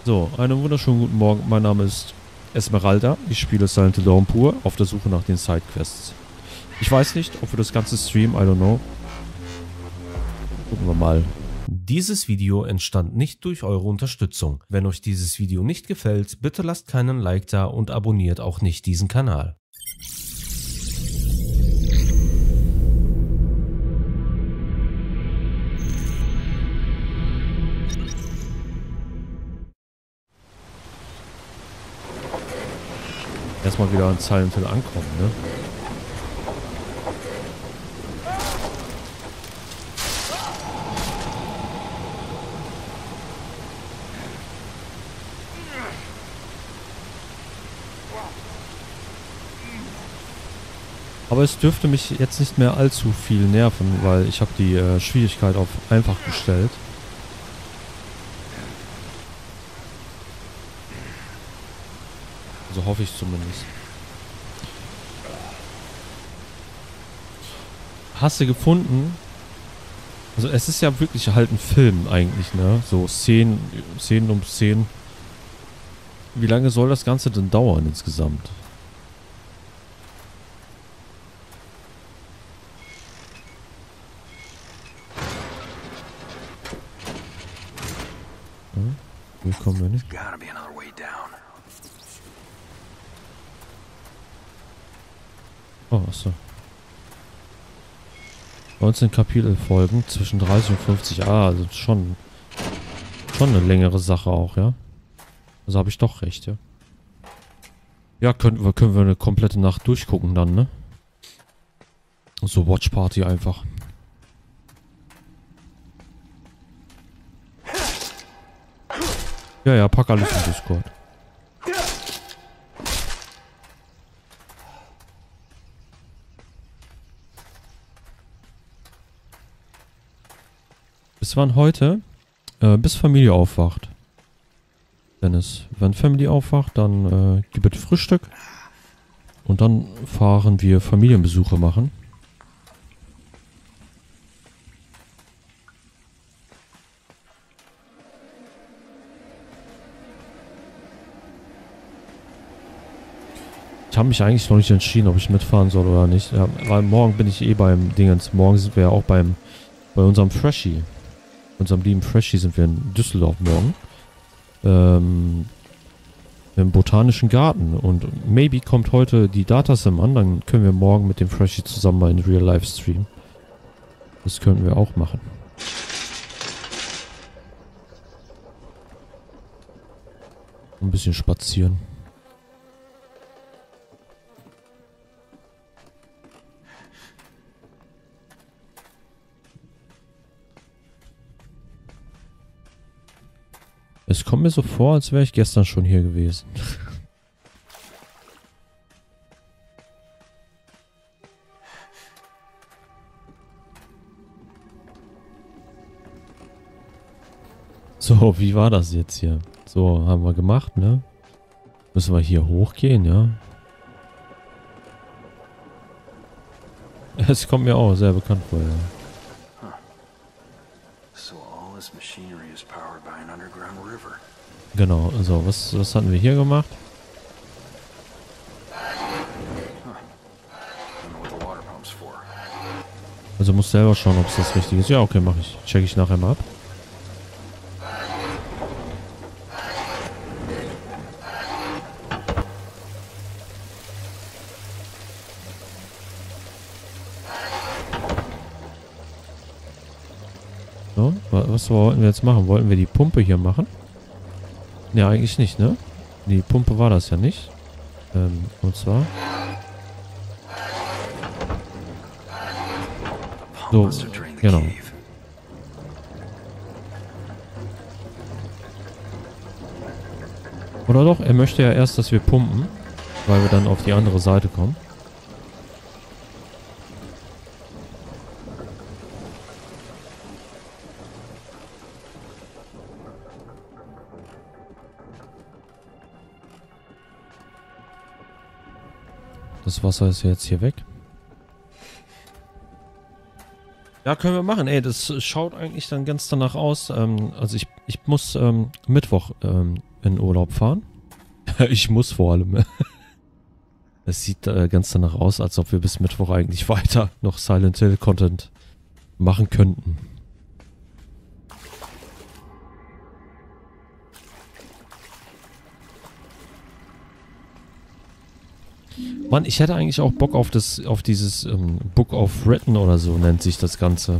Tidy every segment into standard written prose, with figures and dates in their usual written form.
So, einen wunderschönen guten Morgen. Mein Name ist Esmeralda. Ich spiele Silent Hill Downpour auf der Suche nach den Sidequests. Ich weiß nicht, ob wir das Ganze streamen, I don't know. Gucken wir mal. Dieses Video entstand nicht durch eure Unterstützung. Wenn euch dieses Video nicht gefällt, bitte lasst keinen Like da und abonniert auch nicht diesen Kanal. Erstmal wieder an Silent Hill ankommen, ne? Aber es dürfte mich jetzt nicht mehr allzu viel nerven, weil ich habe die Schwierigkeit auf einfach gestellt. So hoffe ich zumindest. Hast du gefunden? Also es ist ja wirklich halt ein Film eigentlich, ne? So Szenen um Szenen. Wie lange soll das Ganze denn dauern insgesamt? Hm? Hier kommen wir nicht. Oh, achso. 19 Kapitelfolgen zwischen 30 und 50. Also schon eine längere Sache auch, ja. Also habe ich doch recht, ja. Ja, können wir eine komplette Nacht durchgucken dann, ne? So Watch Party einfach. Ja, pack alles in Discord. Bis wann heute? Bis Familie aufwacht. Wenn Family aufwacht, dann gibt es Frühstück. Und dann fahren wir Familienbesuche machen. Ich habe mich eigentlich noch nicht entschieden, ob ich mitfahren soll oder nicht. Ja, weil morgen bin ich beim Dingens. Morgen sind wir ja auch bei unserem Freshie. Unserem lieben Freshie sind wir in Düsseldorf morgen. Im Botanischen Garten. Und maybe kommt heute die Datasim an. Dann können wir morgen mit dem Freshie zusammen mal in Real Life streamen. Das könnten wir auch machen. Ein bisschen spazieren. Es kommt mir so vor, als wäre ich gestern schon hier gewesen. So, wie war das jetzt hier? So, haben wir gemacht, ne? Müssen wir hier hochgehen, ja? Es kommt mir auch sehr bekannt vor, ja. Genau, so, was hatten wir hier gemacht? Also muss selber schauen, ob es das Richtige ist. Ja, okay, mache ich. Check ich nachher mal ab. So, was wollten wir jetzt machen? Wollten wir die Pumpe hier machen? Ja, eigentlich nicht, ne? Die Pumpe war das ja nicht. Und zwar... So, genau. Oder doch, er möchte ja erst, dass wir pumpen, weil wir dann auf die andere Seite kommen. Das Wasser ist jetzt hier weg. Ja, können wir machen. Ey, das schaut eigentlich dann ganz danach aus. Also ich muss Mittwoch in Urlaub fahren. Ich muss vor allem. Es sieht ganz danach aus, als ob wir bis Mittwoch eigentlich weiter noch Silent Hill Content machen könnten. Mann, ich hätte eigentlich auch Bock auf dieses Book of Written oder so nennt sich das Ganze.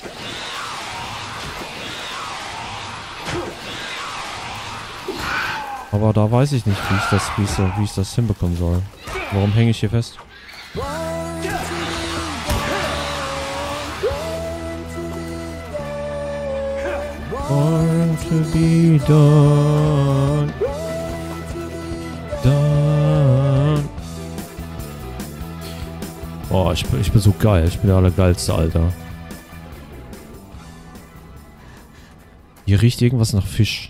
Aber da weiß ich nicht, wie ich das hinbekommen soll. Warum hänge ich hier fest? Born to be done. Done. Oh, ich bin so geil. Ich bin der Allergeilste, Alter. Hier riecht irgendwas nach Fisch.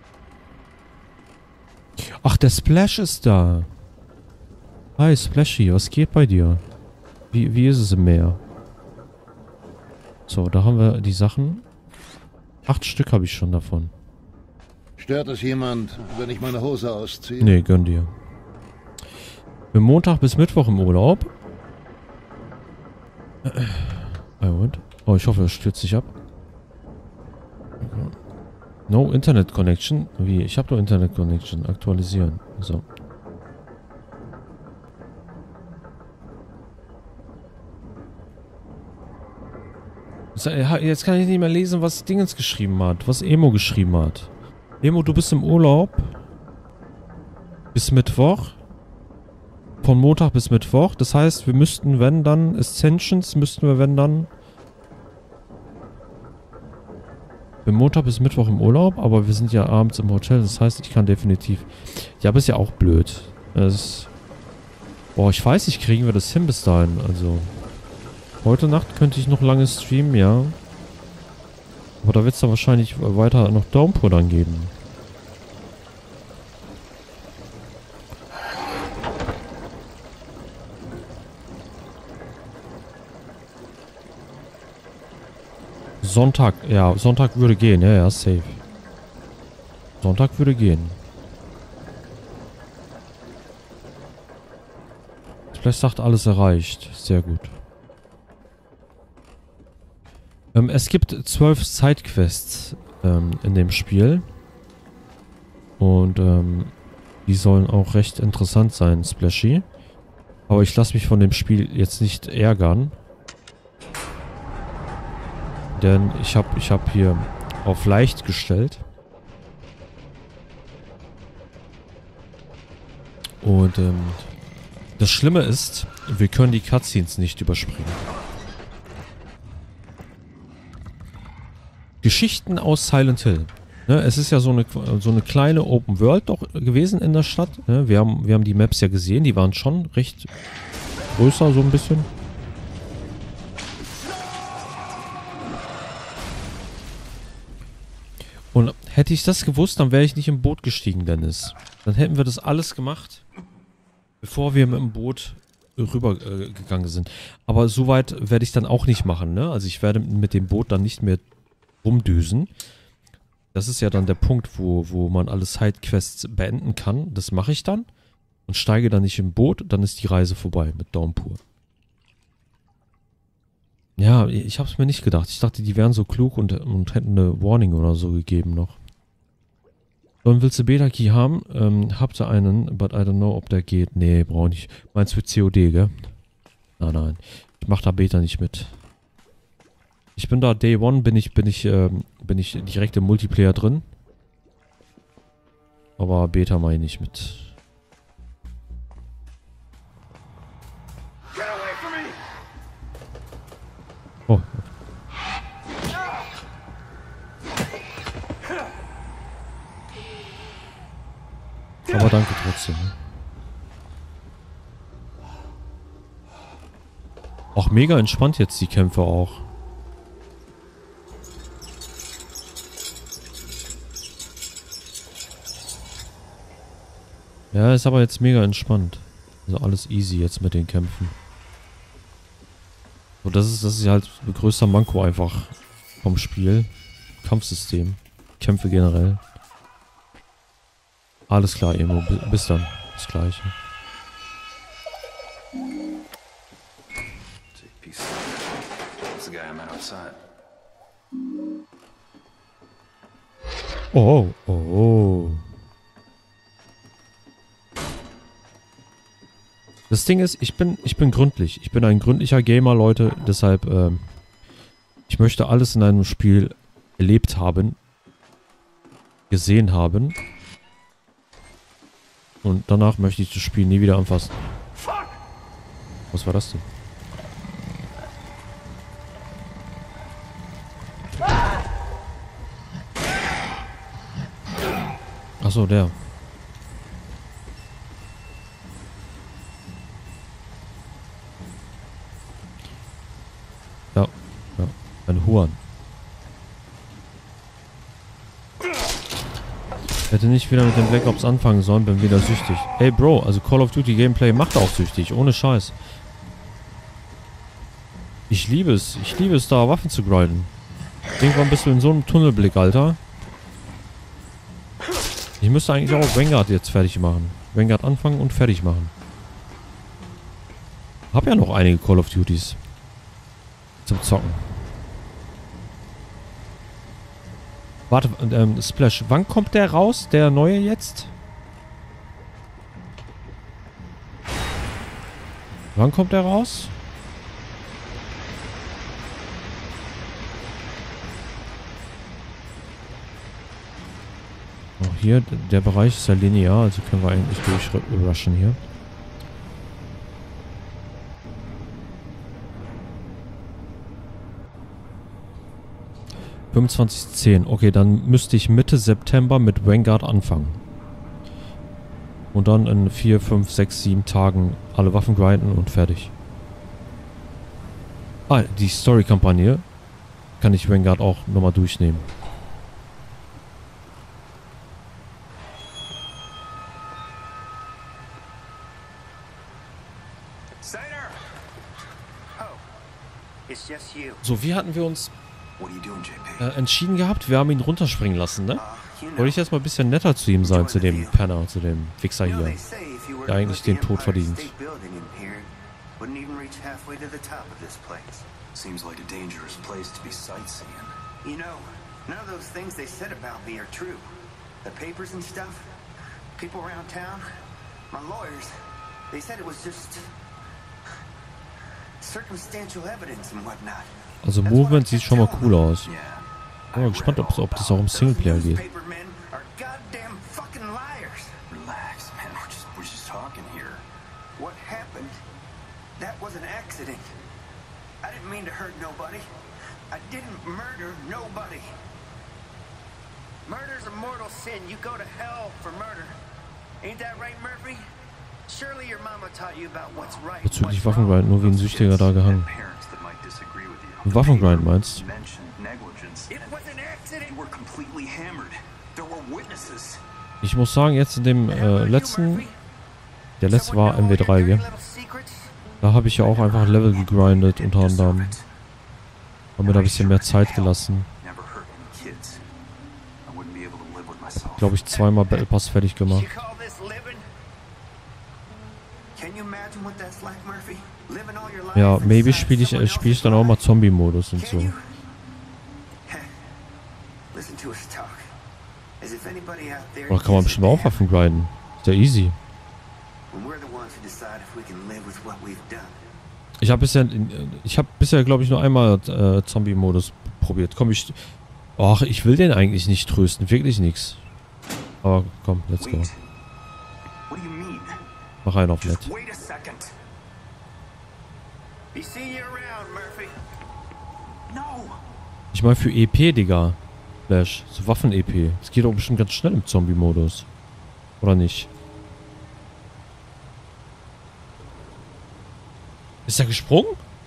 Ach, der Splash ist da. Hi, Splashy, was geht bei dir? Wie ist es im Meer? So, da haben wir die Sachen. 8 Stück habe ich schon davon. Stört es jemand, wenn ich meine Hose ausziehe? Nee, gönn dir. Bin Montag bis Mittwoch im Urlaub. Oh, ich hoffe, das stürzt sich ab. No Internet Connection. Wie? Ich habe doch Internet Connection. Aktualisieren. So. Jetzt kann ich nicht mehr lesen, was Dingens geschrieben hat. Was Emo geschrieben hat. Emo, du bist im Urlaub. Bis Mittwoch. Von Montag bis Mittwoch. Das heißt, wir müssten, wenn dann, Ascensions müssten wir, wenn dann. Bin Montag bis Mittwoch im Urlaub, aber wir sind ja abends im Hotel. Das heißt, ich kann definitiv. Ja, aber ist ja auch blöd. Boah, ich weiß nicht, kriegen wir das hin bis dahin. Also. Heute Nacht könnte ich noch lange streamen, ja. Aber da wird es dann wahrscheinlich weiter noch Downpour dann geben. Sonntag, ja, Sonntag würde gehen, ja, safe. Sonntag würde gehen. Vielleicht sagt alles erreicht. Sehr gut. Es gibt 12 Sidequests in dem Spiel. Und die sollen auch recht interessant sein, Splashy. Aber ich lasse mich von dem Spiel jetzt nicht ärgern. Denn ich hab hier auf leicht gestellt. Und das Schlimme ist, wir können die Cutscenes nicht überspringen. Geschichten aus Silent Hill. Ne, es ist ja so eine kleine Open World doch gewesen in der Stadt. Ne, wir haben die Maps ja gesehen, die waren schon recht größer so ein bisschen. Und hätte ich das gewusst, dann wäre ich nicht im Boot gestiegen, Dennis. Dann hätten wir das alles gemacht, bevor wir mit dem Boot rübergegangen sind. Aber soweit werde ich dann auch nicht machen, ne? Also ich werde mit dem Boot dann nicht mehr rumdüsen. Das ist ja dann der Punkt, wo man alle Sidequests beenden kann. Das mache ich dann und steige dann nicht im Boot, dann ist die Reise vorbei mit Downpour. Ja, ich habe es mir nicht gedacht. Ich dachte, die wären so klug und hätten eine Warning oder so gegeben noch. Dann willst du Beta-Key haben? Habt ihr einen, but I don't know, ob der geht. Nee, brauche ich nicht. Meinst du für COD, gell? Nein. Ich mach da Beta nicht mit. Ich bin da Day One, bin ich direkt im Multiplayer drin. Aber Beta mache ich nicht mit. Oh. Aber danke trotzdem. Auch mega entspannt jetzt die Kämpfe auch. Ja, ist aber jetzt mega entspannt. Also alles easy jetzt mit den Kämpfen. Und das ist halt ein größter Manko einfach vom Spiel. Kampfsystem. Kämpfe generell. Alles klar, Emo. Bis dann. Das Gleiche. Oh, oh. Das Ding ist, ich bin gründlich. Ich bin ein gründlicher Gamer, Leute. Deshalb, ich möchte alles in einem Spiel erlebt haben. Gesehen haben. Und danach möchte ich das Spiel nie wieder anfassen. Was war das denn? Achso, der. Ja, ja. Ein Huan. Hätte nicht wieder mit dem Black Ops anfangen sollen, bin wieder süchtig. Ey Bro, also Call of Duty Gameplay macht auch süchtig, ohne Scheiß. Ich liebe es da Waffen zu grinden. Irgendwann bist du in so einem Tunnelblick, Alter. Ich müsste eigentlich auch Vanguard jetzt fertig machen. Vanguard anfangen und fertig machen. Hab ja noch einige Call of Duties. Zum Zocken. Warte, Splash, wann kommt der raus? Der neue jetzt? Wann kommt der raus? Oh, hier, der Bereich ist ja linear, also können wir eigentlich durchrushen hier. (25.10) Okay, dann müsste ich Mitte September mit Vanguard anfangen. Und dann in 4, 5, 6, 7 Tagen alle Waffen grinden und fertig. Ah, die Story-Kampagne kann ich Vanguard auch nochmal durchnehmen. So, wie hatten wir uns entschieden gehabt? Wir haben ihn runterspringen lassen, ne? Wollte ich jetzt mal ein bisschen netter zu ihm sein, zu dem Penner, zu dem Wichser hier, der eigentlich den Tod verdient. Seems like a dangerous place to be sightseeing. You know, none of those things they said about me are true. The papers and stuff, people around town, my lawyers, they said it was just circumstantial evidence and whatnot. Also Movement sieht schon mal cool aus. Ich bin mal gespannt, ob das auch im Singleplayer geht. What happened? That was an accident. I didn't mean to hurt nobody. I didn't murder nobody. Murder's a mortal sin. You go to hell for murder. Ain't that right, Murphy? Surely your mama taught you about what's right. Bezüglich Waffengrind, nur wie ein Süchtiger da gehangen. Waffengrind meinst? Ich muss sagen, jetzt in dem letzten... Der letzte war MW3, gell? Da habe ich ja auch einfach Level gegrindet, unter anderem. Haben mir da ein bisschen mehr Zeit gelassen. Glaube ich, zweimal Battle Pass fertig gemacht. Ja, maybe spiele ich dann auch mal Zombie-Modus und so. Oder kann man bestimmt auch Waffen grinden. Ist ja easy. Ich habe bisher, glaube ich, nur einmal Zombie-Modus probiert. Komm, ach, ich will den eigentlich nicht trösten. Wirklich nix. Aber komm, let's go. Mach einen auf nett. Ich meine für EP, Digga. Flash. So Waffen-EP. Das geht doch bestimmt ganz schnell im Zombie-Modus. Oder nicht? Ist er gesprungen?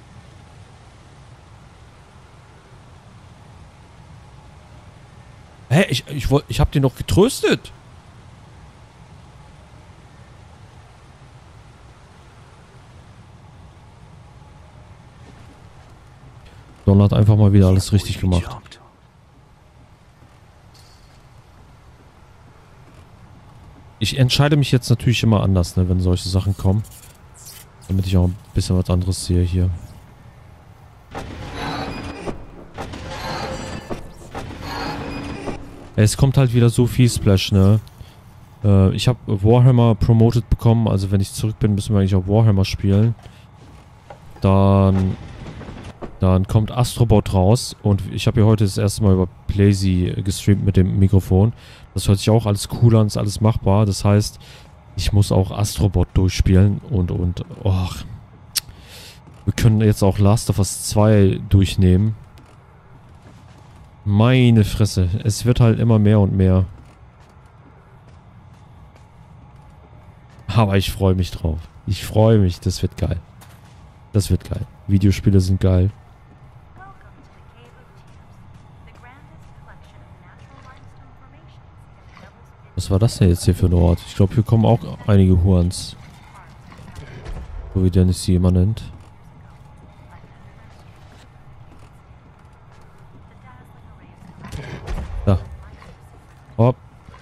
Hä? Ich hab den doch getröstet. Don hat einfach mal wieder alles richtig gemacht. Ich entscheide mich jetzt natürlich immer anders, ne, wenn solche Sachen kommen. Damit ich auch ein bisschen was anderes sehe hier. Es kommt halt wieder so viel Splash, ne? Ich habe Warhammer promoted bekommen, also wenn ich zurück bin, müssen wir eigentlich auch Warhammer spielen. Dann kommt Astrobot raus und ich habe ja heute das erste Mal über Blazy gestreamt mit dem Mikrofon. Das hört sich auch alles cool an, ist alles machbar. Das heißt, ich muss auch Astrobot durchspielen und oh, wir können jetzt auch Last of Us 2 durchnehmen. Meine Fresse, es wird halt immer mehr und mehr. Aber ich freue mich drauf. Ich freue mich, das wird geil. Das wird geil. Videospiele sind geil. Was war das denn jetzt hier für ein Ort? Ich glaube, hier kommen auch einige Hurns. So wie Dennis sie immer nennt. Da. Hopp.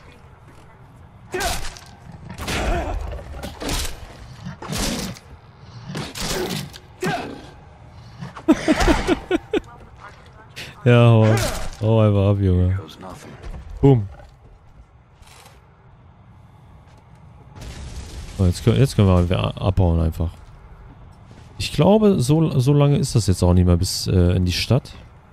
Ja, hau einfach ab, Junge. Boom. So, jetzt können wir abhauen einfach. Ich glaube, so lange ist das jetzt auch nicht mehr bis in die Stadt.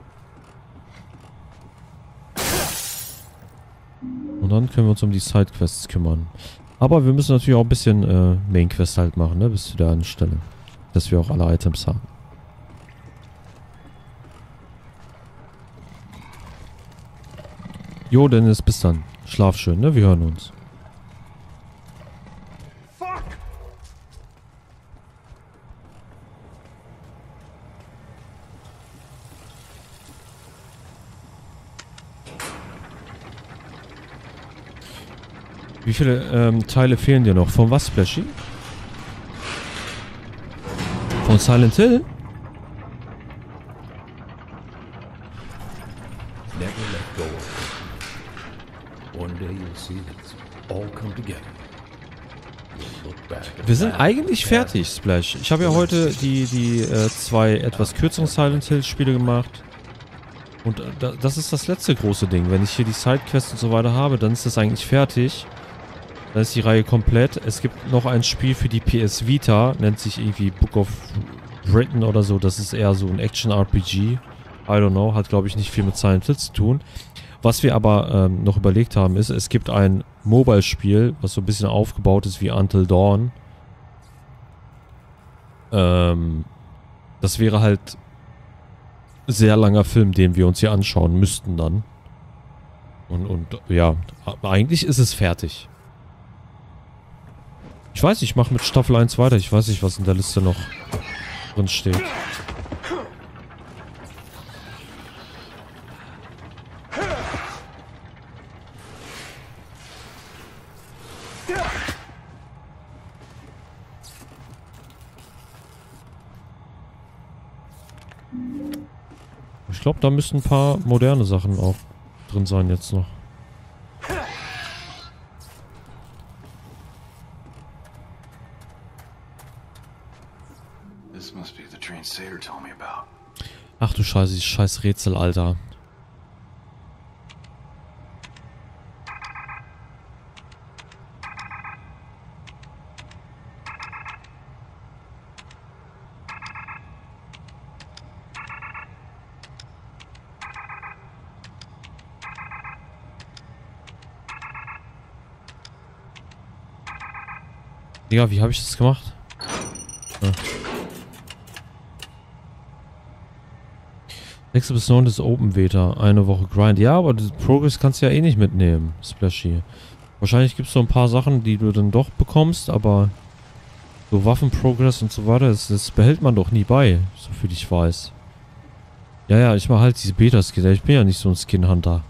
Und dann können wir uns um die Sidequests kümmern. Aber wir müssen natürlich auch ein bisschen Mainquest halt machen, ne? Bis zu der einen Stelle. Dass wir auch alle Items haben. Jo, Dennis, bis dann. Schlaf schön, ne? Wir hören uns. Wie viele Teile fehlen dir noch? Von was, Splashy? Von Silent Hill? Never let go of it. One day you'll see it's all come together. You'll look back at Wir sind that eigentlich fertig, Splash. Ich habe ja heute die zwei etwas kürzeren Silent Hill Spiele gemacht. Und das ist das letzte große Ding. Wenn ich hier die Sidequests und so weiter habe, dann ist das eigentlich fertig. Dann ist die Reihe komplett. Es gibt noch ein Spiel für die PS Vita, nennt sich irgendwie Book of Britain oder so. Das ist eher so ein Action-RPG. I don't know, hat glaube ich nicht viel mit Silent Hill zu tun. Was wir aber noch überlegt haben ist, es gibt ein Mobile-Spiel, was so ein bisschen aufgebaut ist wie Until Dawn. Das wäre halt ein sehr langer Film, den wir uns hier anschauen müssten dann. Und ja, eigentlich ist es fertig. Ich weiß, ich mache mit Staffel 1 weiter. Ich weiß nicht, was in der Liste noch drin steht. Ich glaube, da müssen ein paar moderne Sachen auch drin sein jetzt noch. Ach du Scheiße, dieses scheiß Rätsel, Alter. Digga, wie habe ich das gemacht? Ja. 6. bis 9. ist Open Beta. Eine Woche Grind. Ja, aber das Progress kannst du ja eh nicht mitnehmen, Splashy. Wahrscheinlich gibt es so ein paar Sachen, die du dann doch bekommst, aber so Waffen-Progress und so weiter, das behält man doch nie bei, so viel ich weiß. Ja, ich mache halt diese Beta-Skin. Ich bin ja nicht so ein Skin-Hunter.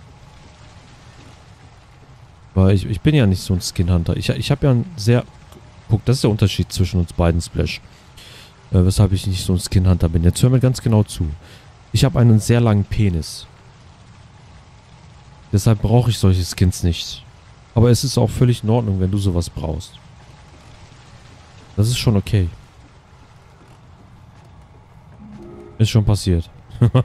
Weil ich bin ja nicht so ein Skin-Hunter. Ich habe ja ein sehr... Guck, das ist der Unterschied zwischen uns beiden, Splash. Weshalb ich nicht so ein Skin-Hunter bin. Jetzt hör mir ganz genau zu. Ich habe einen sehr langen Penis. Deshalb brauche ich solche Skins nicht. Aber es ist auch völlig in Ordnung, wenn du sowas brauchst. Das ist schon okay. Ist schon passiert. Welcome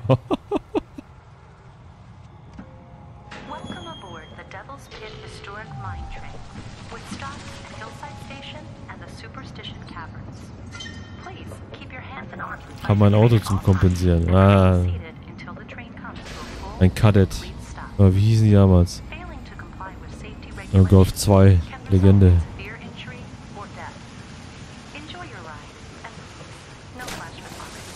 aboard the Devil's Pit Historic Mine Train with stops at Hillside Station and the Superstition Caverns. Please keep your hands and arms inside Hab mein Auto zum Kompensieren. Ah, until the train comes to a full ein Kadett. complete stop. Wie hießen die damals? Failing to comply with safety Golf regulations 2. can result in Legende. severe injury or death. Enjoy your ride and please, no flash photography.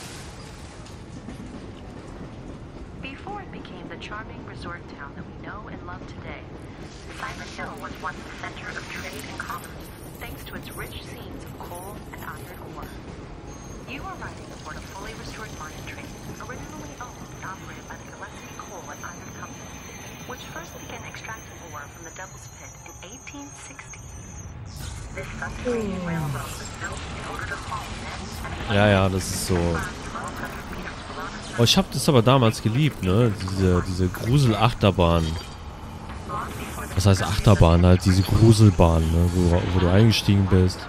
Before it became the charming resort town that we know and love today, Silent Hill was once the center of trade and commerce, thanks to its rich scenes of coal and iron ore. You are riding aboard a fully restored mine train, originally owned and operated by the Gillespie Coal and Iron Company, which first began extracting ore from the Devil's Pit in 1860. This subterranean railroad was built in order to haul men and Ja, das ist so. Oh, ich habe das aber damals geliebt, ne? Diese Grusel-Achterbahn. Was heißt Achterbahn? Halt diese Gruselbahn, ne? Wo du eingestiegen bist.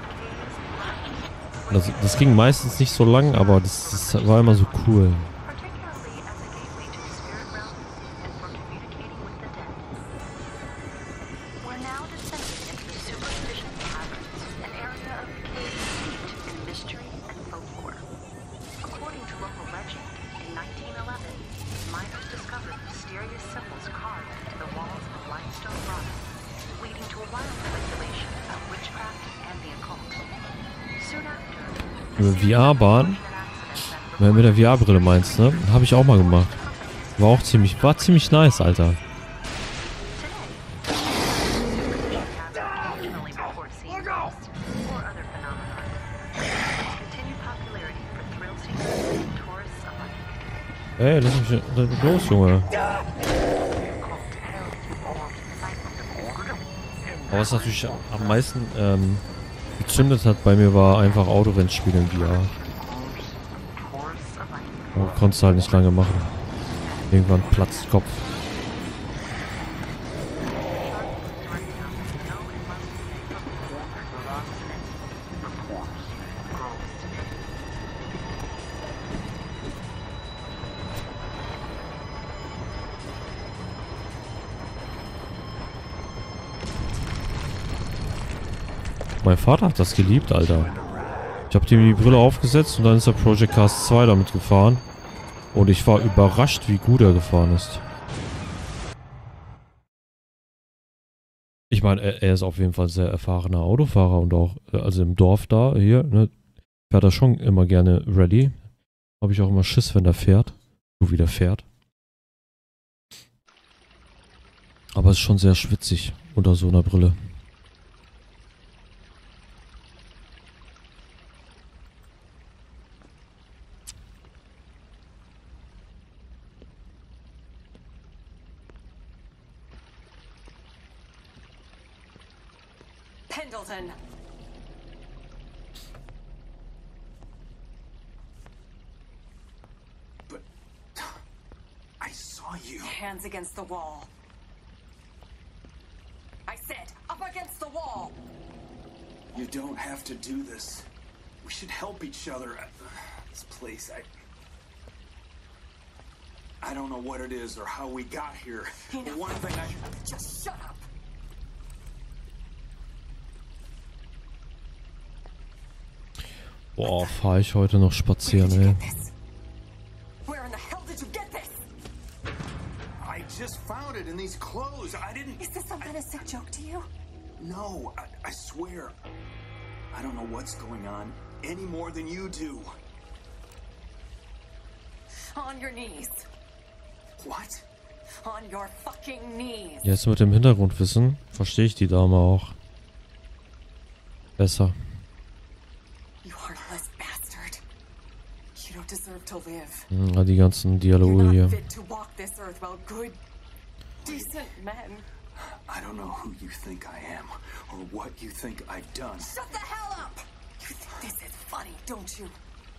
Das ging meistens nicht so lang, aber das war immer so cool. particularly as a gateway to the spirit realm and for communicating with the dead. We're now descending into the Superstition Caverns, an area of the cave steeped in mystery and folklore. According to local legend, in 1911, miners discovered mysterious symbols carved into the walls of limestone rock, leading to a wild speculation about witchcraft and the occult. Soon after, VR-Bahn. Wenn du mit der VR-Brille meinst, ne? Habe ich auch mal gemacht. War ziemlich nice, Alter. Ey, lass mich los, Junge. Aber was natürlich am meisten gezündet hat bei mir, war einfach Autorennspiel in VR. Aber konntest du halt nicht lange machen. Irgendwann platzt Kopf. Mein Vater hat das geliebt, Alter. Ich habe ihm die Brille aufgesetzt und dann ist er Project Cars 2 damit gefahren. Und ich war überrascht, wie gut er gefahren ist. Ich meine, er ist auf jeden Fall ein sehr erfahrener Autofahrer und auch, also im Dorf da, hier, ne, fährt er schon immer gerne Rallye. Habe ich auch immer Schiss, wenn er fährt. So wie der fährt. Aber es ist schon sehr schwitzig unter so einer Brille. Pendleton! But I saw you. Hands against the wall. I said, up against the wall! You don't have to do this. We should help each other. This place, I don't know what it is or how we got here. But one thing Just shut up! Boah, fahre ich heute noch spazieren, ey. Where in the hell did you get this? I just found it in these clothes. I didn't. Is this some kind of sick joke to you? No, I swear. I don't know what's going on any more than you do. On your knees. What? On your fucking knees. Jetzt mit dem Hintergrundwissen verstehe ich die Dame auch besser. You heartless bastard. You don't deserve to live. Ja, die ganzen Dialoge You're hier. not fit to walk this earth while good, decent men. I don't know who you think I am or what you think I've done. Shut the hell up! You think this is funny, don't you?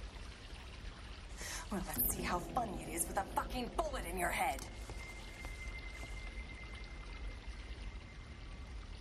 Well, let's see how funny it is with a fucking bullet in your head.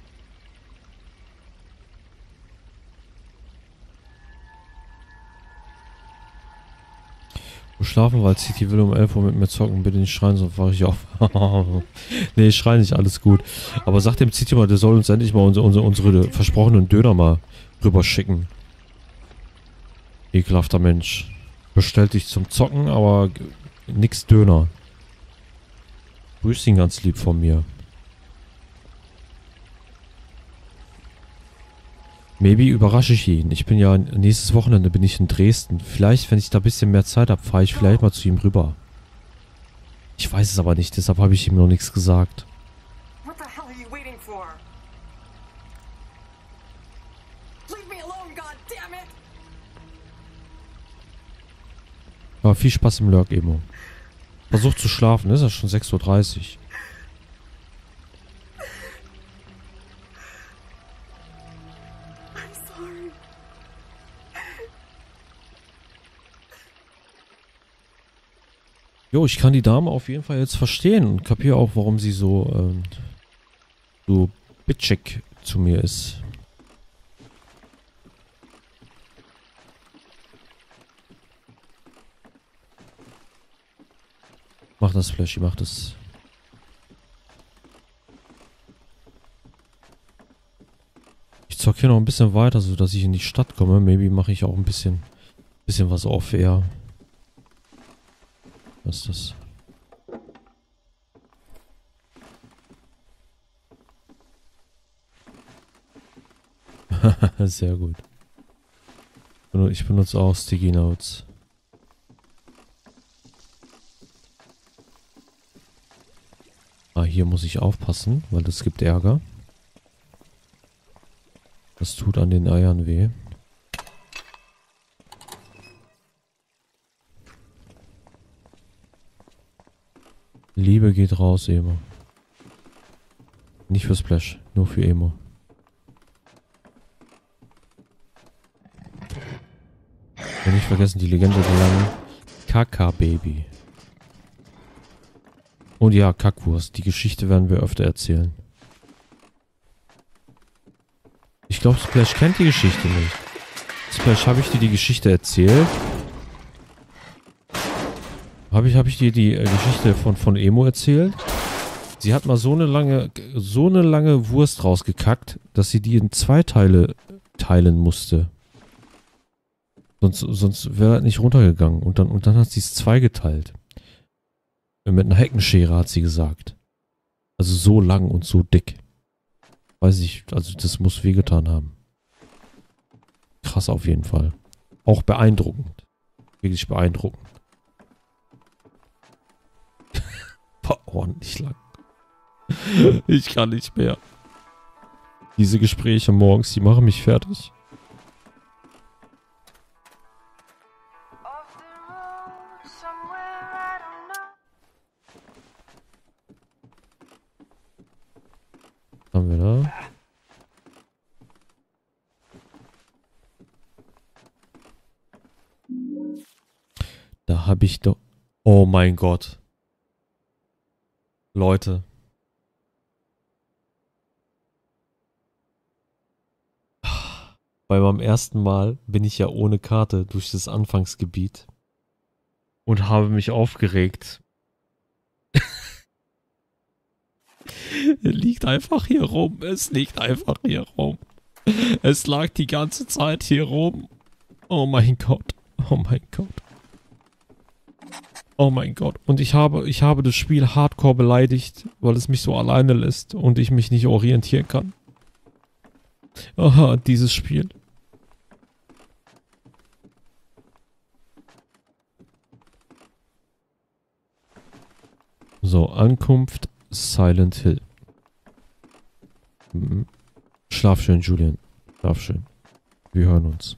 Du schlafen, weil City will um 11 Uhr mit mir zocken. Bitte nicht schreien, sonst wache ich auf. Nee, ich schreie nicht, alles gut. Aber sag dem City mal, der soll uns endlich mal unsere versprochenen Döner mal rüberschicken. Ekelhafter Mensch. Bestellt dich zum Zocken, aber nix Döner. Grüß ihn ganz lieb von mir. Maybe überrasche ich ihn. Ich bin ja, nächstes Wochenende bin ich in Dresden. Vielleicht, wenn ich da ein bisschen mehr Zeit habe, fahre ich vielleicht mal zu ihm rüber. Ich weiß es aber nicht, deshalb habe ich ihm noch nichts gesagt. What the hell are you waiting for? Leave me alone, goddammit! Aber viel Spaß im Lurk, Emo. Versuch zu schlafen, ist ja schon 6:30 Uhr. I'm sorry. Jo, ich kann die Dame auf jeden Fall jetzt verstehen und kapiere auch, warum sie so bitchig zu mir ist. Mach das, Flashy, mach das. Ich zock hier noch ein bisschen weiter, sodass ich in die Stadt komme. Maybe mache ich auch ein bisschen was off-air. Was ist das? Sehr gut. Ich benutze auch Sticky Notes. Ah, hier muss ich aufpassen, weil das gibt Ärger. Das tut an den Eiern weh. Liebe geht raus, Emo. Nicht für Splash, nur für Emo. Und nicht vergessen die Legende der langen Kaka-Baby. Und ja, Kackwurst. Die Geschichte werden wir öfter erzählen. Ich glaube, Splash kennt die Geschichte nicht. Splash, habe ich dir die Geschichte erzählt? Habe ich dir die Geschichte von Emo erzählt? Sie hat mal so eine lange Wurst rausgekackt, dass sie die in 2 Teile teilen musste. Sonst wäre das nicht runtergegangen. Und dann hat sie es 2 geteilt. Mit einer Heckenschere, hat sie gesagt. Also so lang und so dick. Weiß ich, also das muss wehgetan haben. Krass auf jeden Fall. Auch beeindruckend. Wirklich beeindruckend. War ordentlich lang. Ich kann nicht mehr. Diese Gespräche morgens, die machen mich fertig. Was haben wir da? Da habe ich doch... Oh mein Gott. Leute. Bei meinem ersten Mal bin ich ja ohne Karte durch das Anfangsgebiet und habe mich aufgeregt. Liegt einfach hier rum. Es liegt einfach hier rum. Es lag die ganze Zeit hier rum. Oh mein Gott. Oh mein Gott. Oh mein Gott. Und ich habe das Spiel hardcore beleidigt, weil es mich so alleine lässt und ich mich nicht orientieren kann. Aha, dieses Spiel. So, Ankunft Silent Hill. Schlaf schön, Julian. Schlaf schön. Wir hören uns.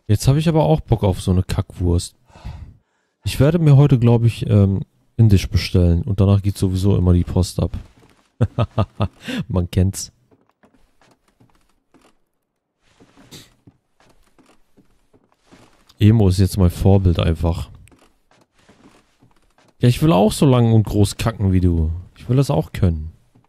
Jetzt habe ich aber auch Bock auf so eine Kackwurst. Ich werde mir heute, glaube ich, indisch bestellen. Und danach geht sowieso immer die Post ab. Man kennt's. Emo ist jetzt mein Vorbild einfach. Ja, ich will auch so lang und groß kacken wie du. Ich will das auch können.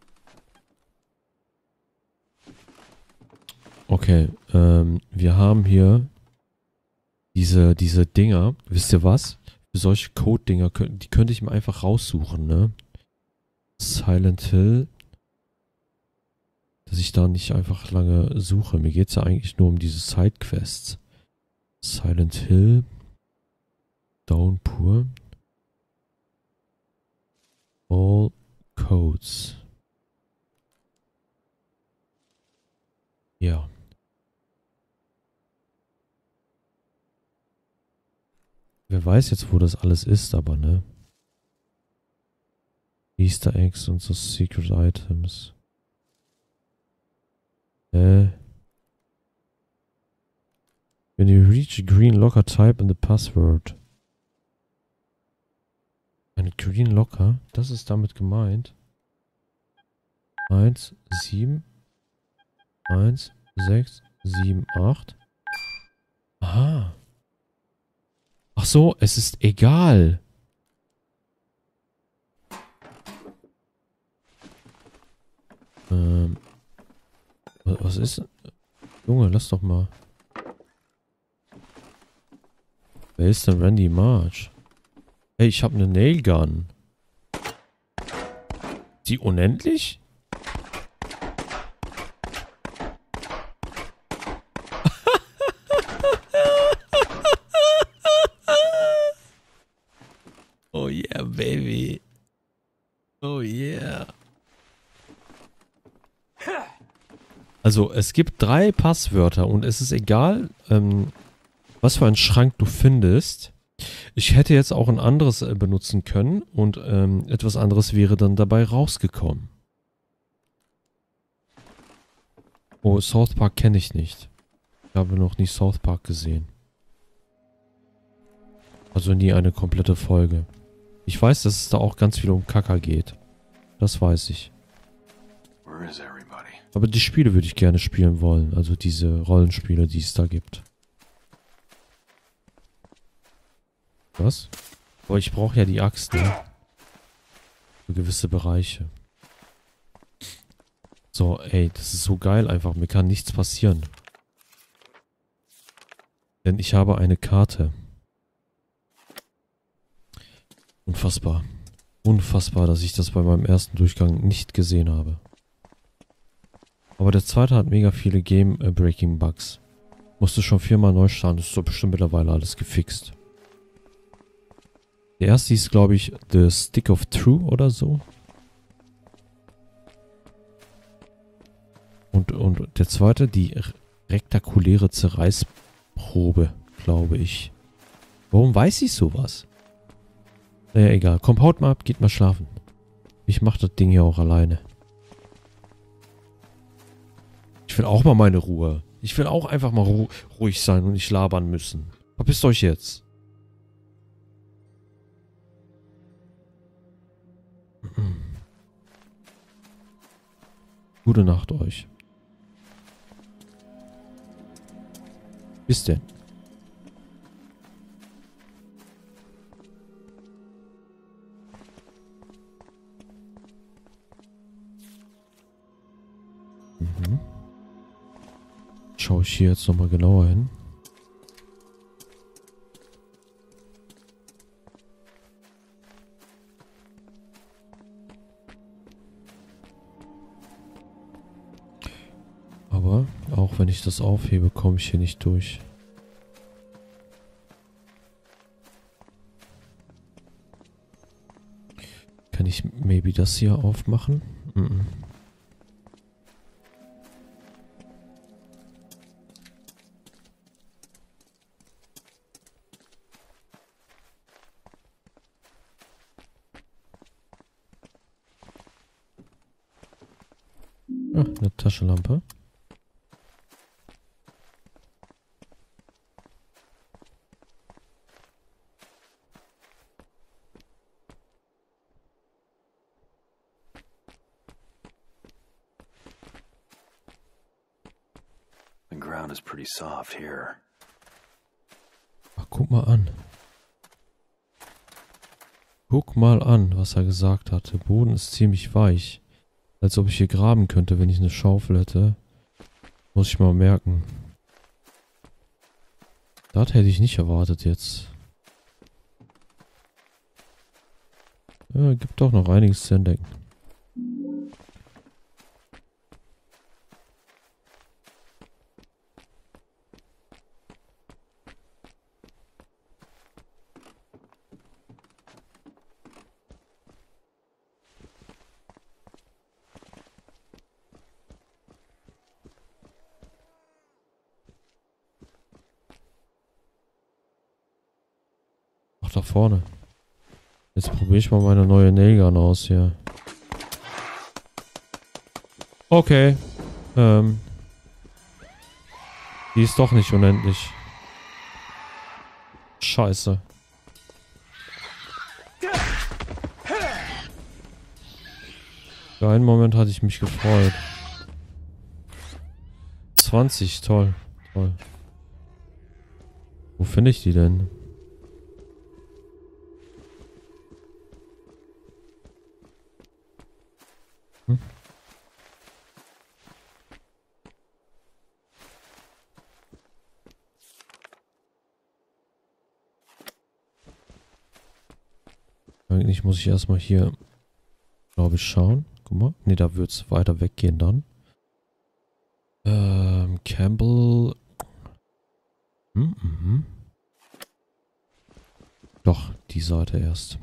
Okay, wir haben hier diese Dinger. Wisst ihr was? Für solche Code-Dinger, die könnte ich mir einfach raussuchen, ne? Silent Hill. Dass ich da nicht einfach lange suche. Mir geht es ja eigentlich nur um diese Sidequests. Silent Hill. Downpour. All Codes. Ja. Wer weiß jetzt, wo das alles ist, aber ne? Easter Eggs und so Secret Items. When you reach a green locker, type in the password. Eine Green Locker? Das ist damit gemeint. 1, 7, 1, 6, 7, 8. Aha. Ach so, es ist egal. Was ist? Junge, lass doch mal. Wer ist denn Randy March? Hey, ich habe eine Nailgun. Die unendlich? Oh yeah, baby. Oh yeah. Also, es gibt 3 Passwörter und es ist egal, was für einen Schrank du findest. Ich hätte jetzt auch ein anderes benutzen können und etwas anderes wäre dann dabei rausgekommen. Oh, South Park kenne ich nicht. Ich habe noch nie South Park gesehen. Also nie eine komplette Folge. Ich weiß, dass es da auch ganz viel um Kaka geht. Das weiß ich. Aber die Spiele würde ich gerne spielen wollen. Also diese Rollenspiele, die es da gibt. Was? Aber ich brauche ja die Axt, ne? Für gewisse Bereiche. So, ey, das ist so geil einfach. Mir kann nichts passieren. Denn ich habe eine Karte. Unfassbar. Unfassbar, dass ich das bei meinem ersten Durchgang nicht gesehen habe. Aber der zweite hat mega viele Game-Breaking-Bugs. Musste schon 4-mal neu starten. Das ist doch bestimmt mittlerweile alles gefixt. Der erste ist, glaube ich, The Stick of True oder so. Und der zweite, die rektakuläre Zerreißprobe, glaube ich. Warum weiß ich sowas? Naja, egal. Komm, haut mal ab, geht mal schlafen. Ich mach das Ding hier auch alleine. Ich will auch mal meine Ruhe. Ich will auch einfach mal ruhig sein und nicht labern müssen. Verpisst euch jetzt. Gute Nacht euch. Bis denn. Schaue ich hier jetzt nochmal genauer hin. Aber auch wenn ich das aufhebe, komme ich hier nicht durch. Kann ich maybe das hier aufmachen? Mhm. Ah, eine Taschenlampe. ground is pretty soft here. Ach, guck mal an. Guck mal an, was er gesagt hat. Der Boden ist ziemlich weich. Als ob ich hier graben könnte, wenn ich eine Schaufel hätte. Muss ich mal merken. Das hätte ich nicht erwartet jetzt. Ja, gibt doch noch einiges zu entdecken. Ach, da vorne. Jetzt probiere ich mal meine neue Nailgun aus hier. Okay. Die ist doch nicht unendlich. Scheiße. Für einen Moment hatte ich mich gefreut. 20, toll. Toll. Wo finde ich die denn? Eigentlich muss ich erstmal hier, glaube ich, schauen. Guck mal. Ne, da wird es weiter weggehen dann. Campbell. Doch, die Seite erst.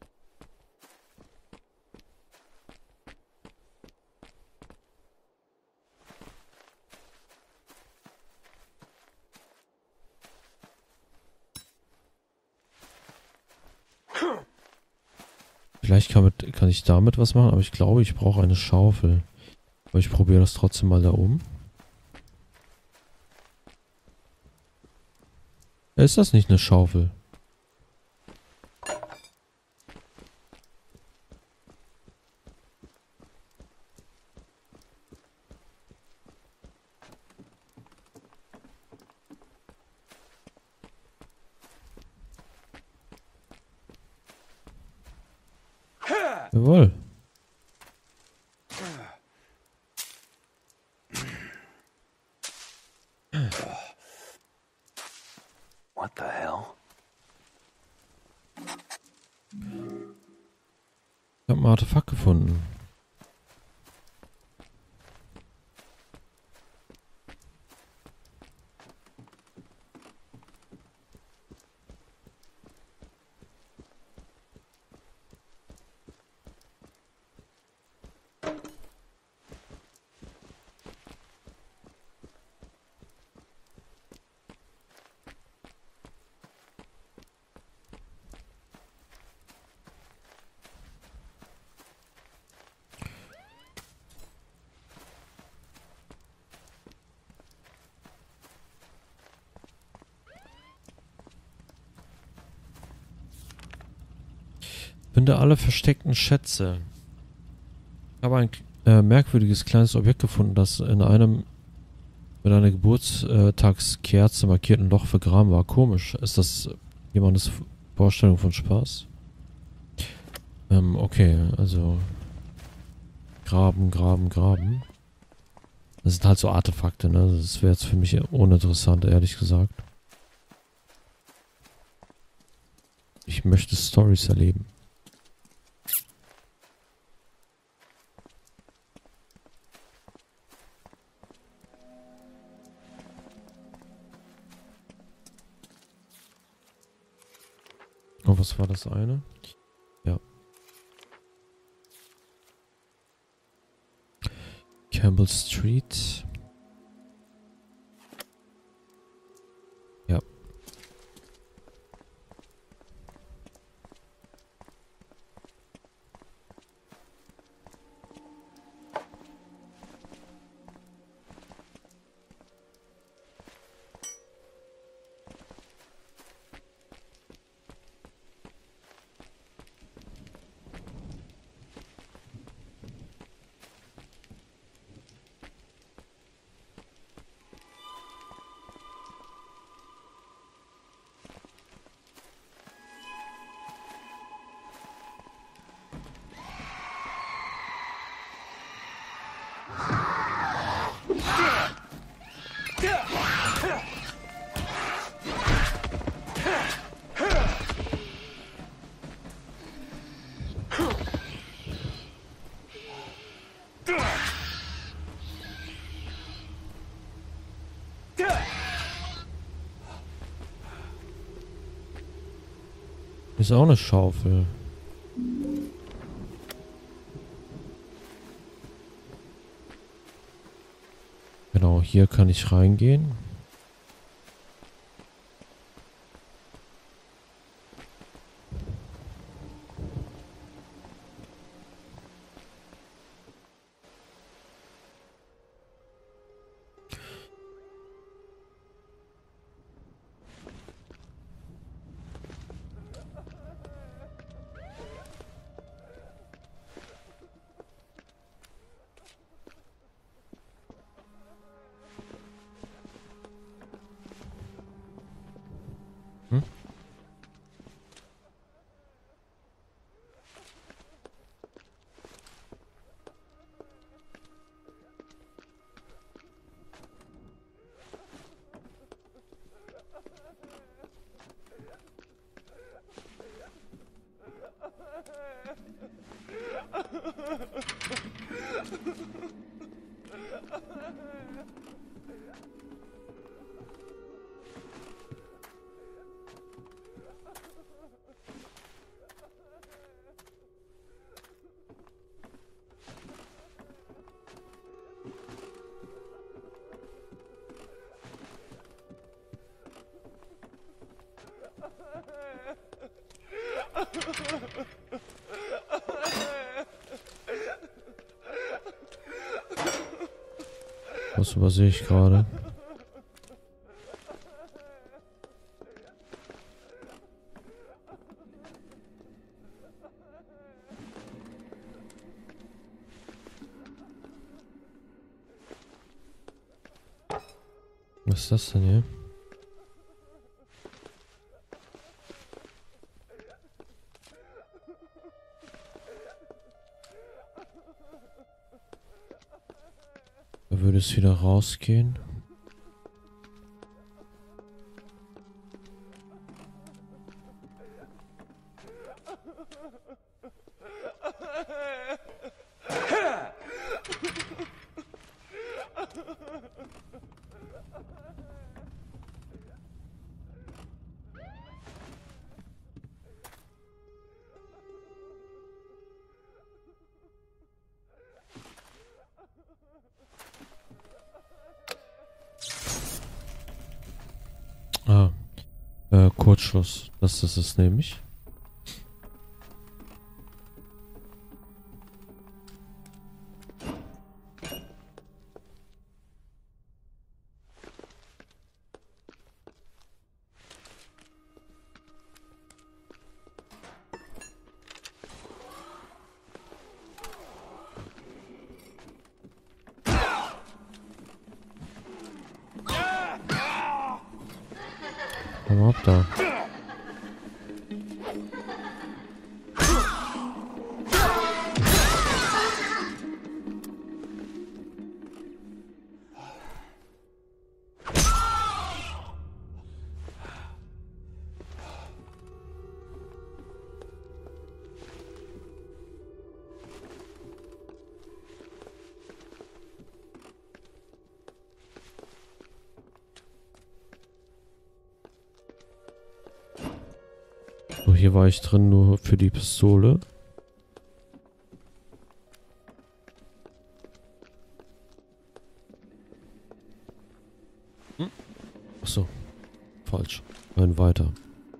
Vielleicht kann ich damit was machen, aber ich glaube, ich brauche eine Schaufel. Aber ich probiere das trotzdem mal da oben. Ist das nicht eine Schaufel? Jawohl. What the hell? Ich habe ein Artefakt gefunden. Finde alle versteckten Schätze. Ich habe ein merkwürdiges kleines Objekt gefunden, das in einem mit einer Geburtstagskerze markierten Loch vergraben war. Komisch. Ist das jemandes Vorstellung von Spaß? Okay, also graben. Das sind halt so Artefakte, ne? Das wäre jetzt für mich uninteressant, ehrlich gesagt. Ich möchte Storys erleben. Oh, was war das eine? Ja. Campbell Street. Ja. Ist auch eine Schaufel. Genau, hier kann ich reingehen. Was übersehe ich gerade? Was ist das denn hier? Da würde es wieder rausgehen. Kurzschluss. Das ist es nämlich. Komm mal ab da. So, hier war ich drin nur für die Pistole. Achso. Falsch. Nein, weiter.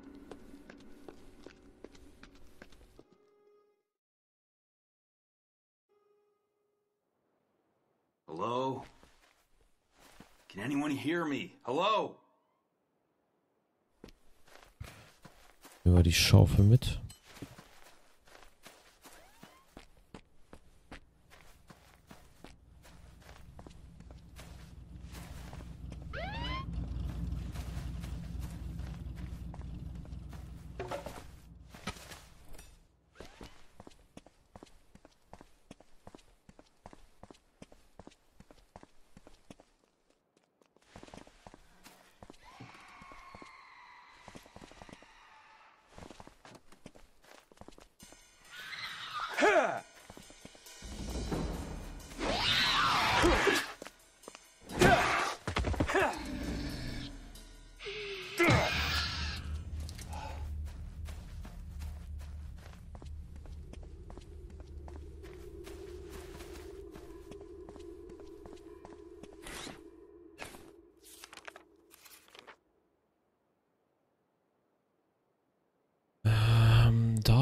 Hello? Can anyone hear me? Hello? Nehmen wir die Schaufel mit.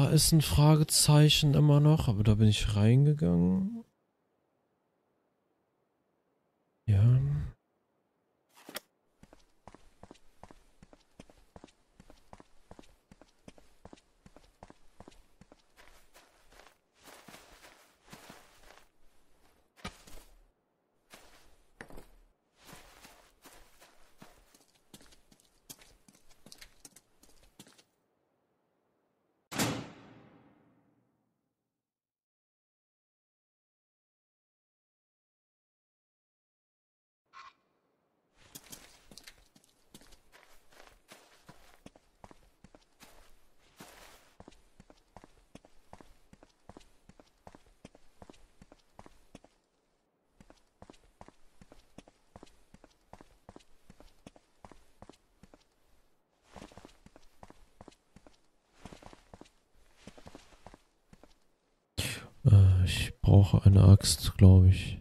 ist ein Fragezeichen immer noch, aber da bin ich reingegangen. Ja. Ich brauche eine Axt, glaube ich.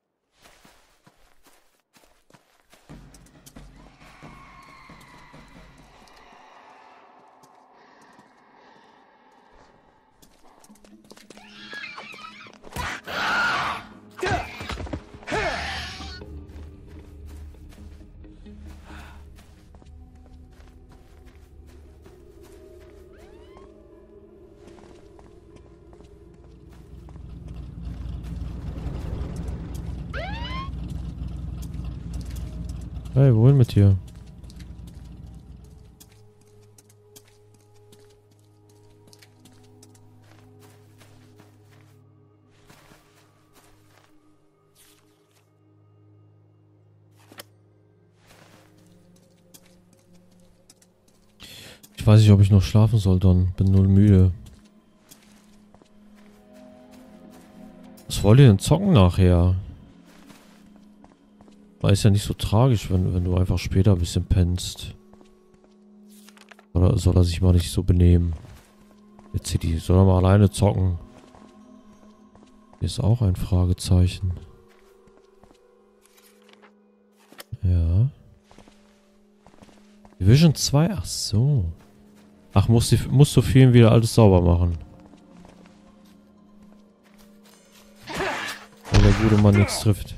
Hey, wohin mit dir? Ich weiß nicht, ob ich noch schlafen soll, dann bin null müde. Was wollt ihr denn zocken nachher? Ist ja nicht so tragisch, wenn du einfach später ein bisschen pennst. Oder soll er sich mal nicht so benehmen? Jetzt soll er mal alleine zocken. Hier ist auch ein Fragezeichen. Ja. Division 2? Ach so. Ach, musst du vielen wieder alles sauber machen. Weil der gute Mann nichts trifft.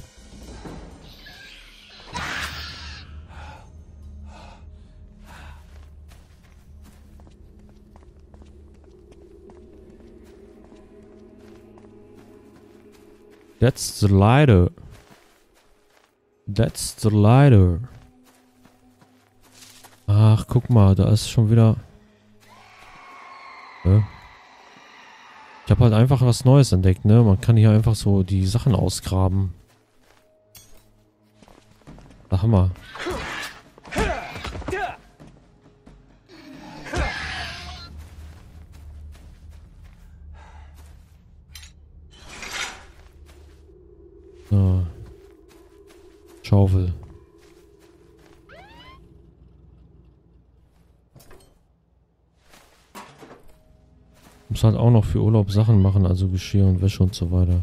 That's the lighter. That's the lighter. Ach, guck mal, da ist schon wieder... Ich habe halt einfach was Neues entdeckt, ne? Man kann hier einfach so die Sachen ausgraben. Der Hammer. So. Schaufel. Muss halt auch noch für Urlaub Sachen machen, also Geschirr und Wäsche und so weiter.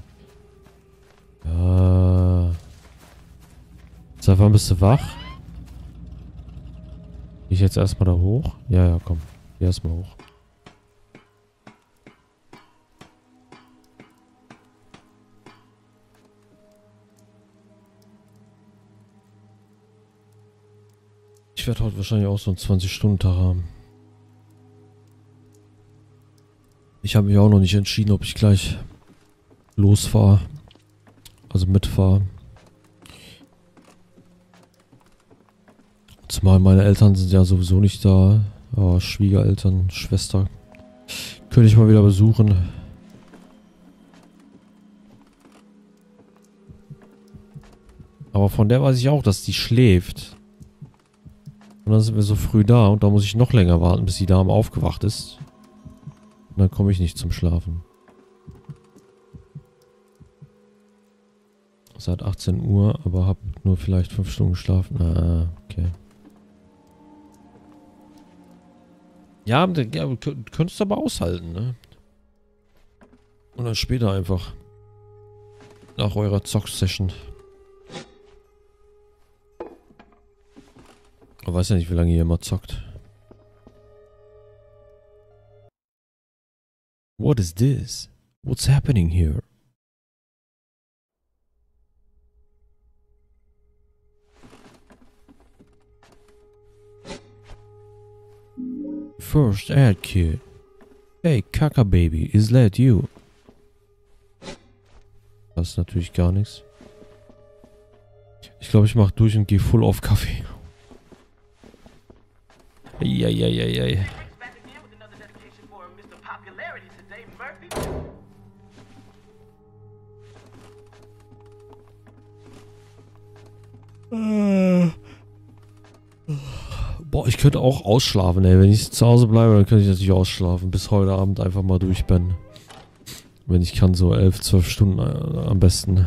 Ja. Seit wann bist du wach? Geh ich jetzt erstmal da hoch? Ja, ja, komm. Geh erstmal hoch. Ich werde heute wahrscheinlich auch so einen 20-Stunden-Tag haben. Ich habe mich auch noch nicht entschieden, ob ich gleich losfahre. Also mitfahre. Zumal meine Eltern sind ja sowieso nicht da. Ja, Schwiegereltern, Schwester. Könnte ich mal wieder besuchen. Aber von der weiß ich auch, dass die schläft. Und dann sind wir so früh da und da muss ich noch länger warten, bis die Dame aufgewacht ist. Und dann komme ich nicht zum Schlafen. Seit 18 Uhr, aber habe nur vielleicht 5 Stunden geschlafen. Ah, okay. Ja, könntest du aber aushalten, ne? Und dann später einfach. Nach eurer Zock-Session. Ich weiß ja nicht, wie lange ihr immer zockt. What is this? What's happening here? First Aid Kit. Hey, Kaka Baby, is that you? Das ist natürlich gar nichts. Ich glaube, ich mache durch und gehe full auf Kaffee. Eieieiei. Boah, ich könnte auch ausschlafen, ey. Wenn ich zu Hause bleibe, dann könnte ich natürlich ausschlafen. Bis heute Abend einfach mal durchpennen. Wenn ich kann, so 11, 12 Stunden am besten.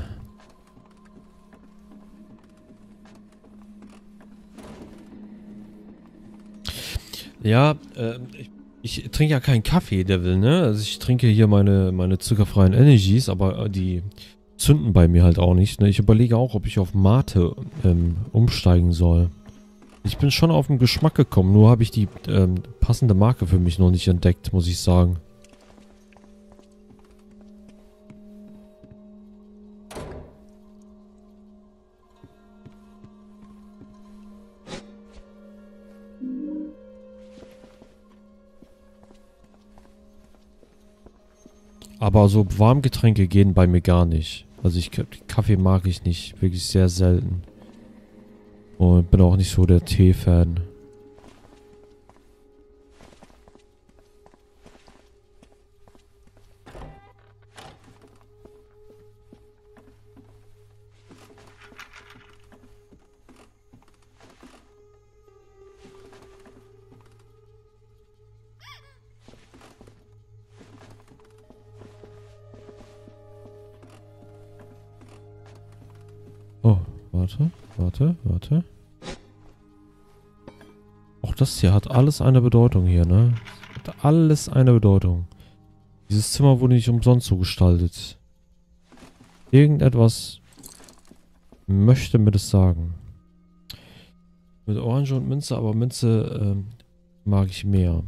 Ja, ich trinke ja keinen Kaffee, Devil, ne? Also ich trinke hier meine zuckerfreien Energies, aber die zünden bei mir halt auch nicht, ne? Ich überlege auch, ob ich auf Mate umsteigen soll. Ich bin schon auf den Geschmack gekommen, nur habe ich die passende Marke für mich noch nicht entdeckt, muss ich sagen. Aber so Warmgetränke gehen bei mir gar nicht. Also Kaffee mag ich nicht, wirklich sehr selten. Und bin auch nicht so der Tee-Fan. Oh, warte. Auch das hier hat alles eine Bedeutung hier, ne? Hat alles eine Bedeutung. Dieses Zimmer wurde nicht umsonst so gestaltet. Irgendetwas möchte mir das sagen. Mit Orange und Minze, aber Minze mag ich mehr.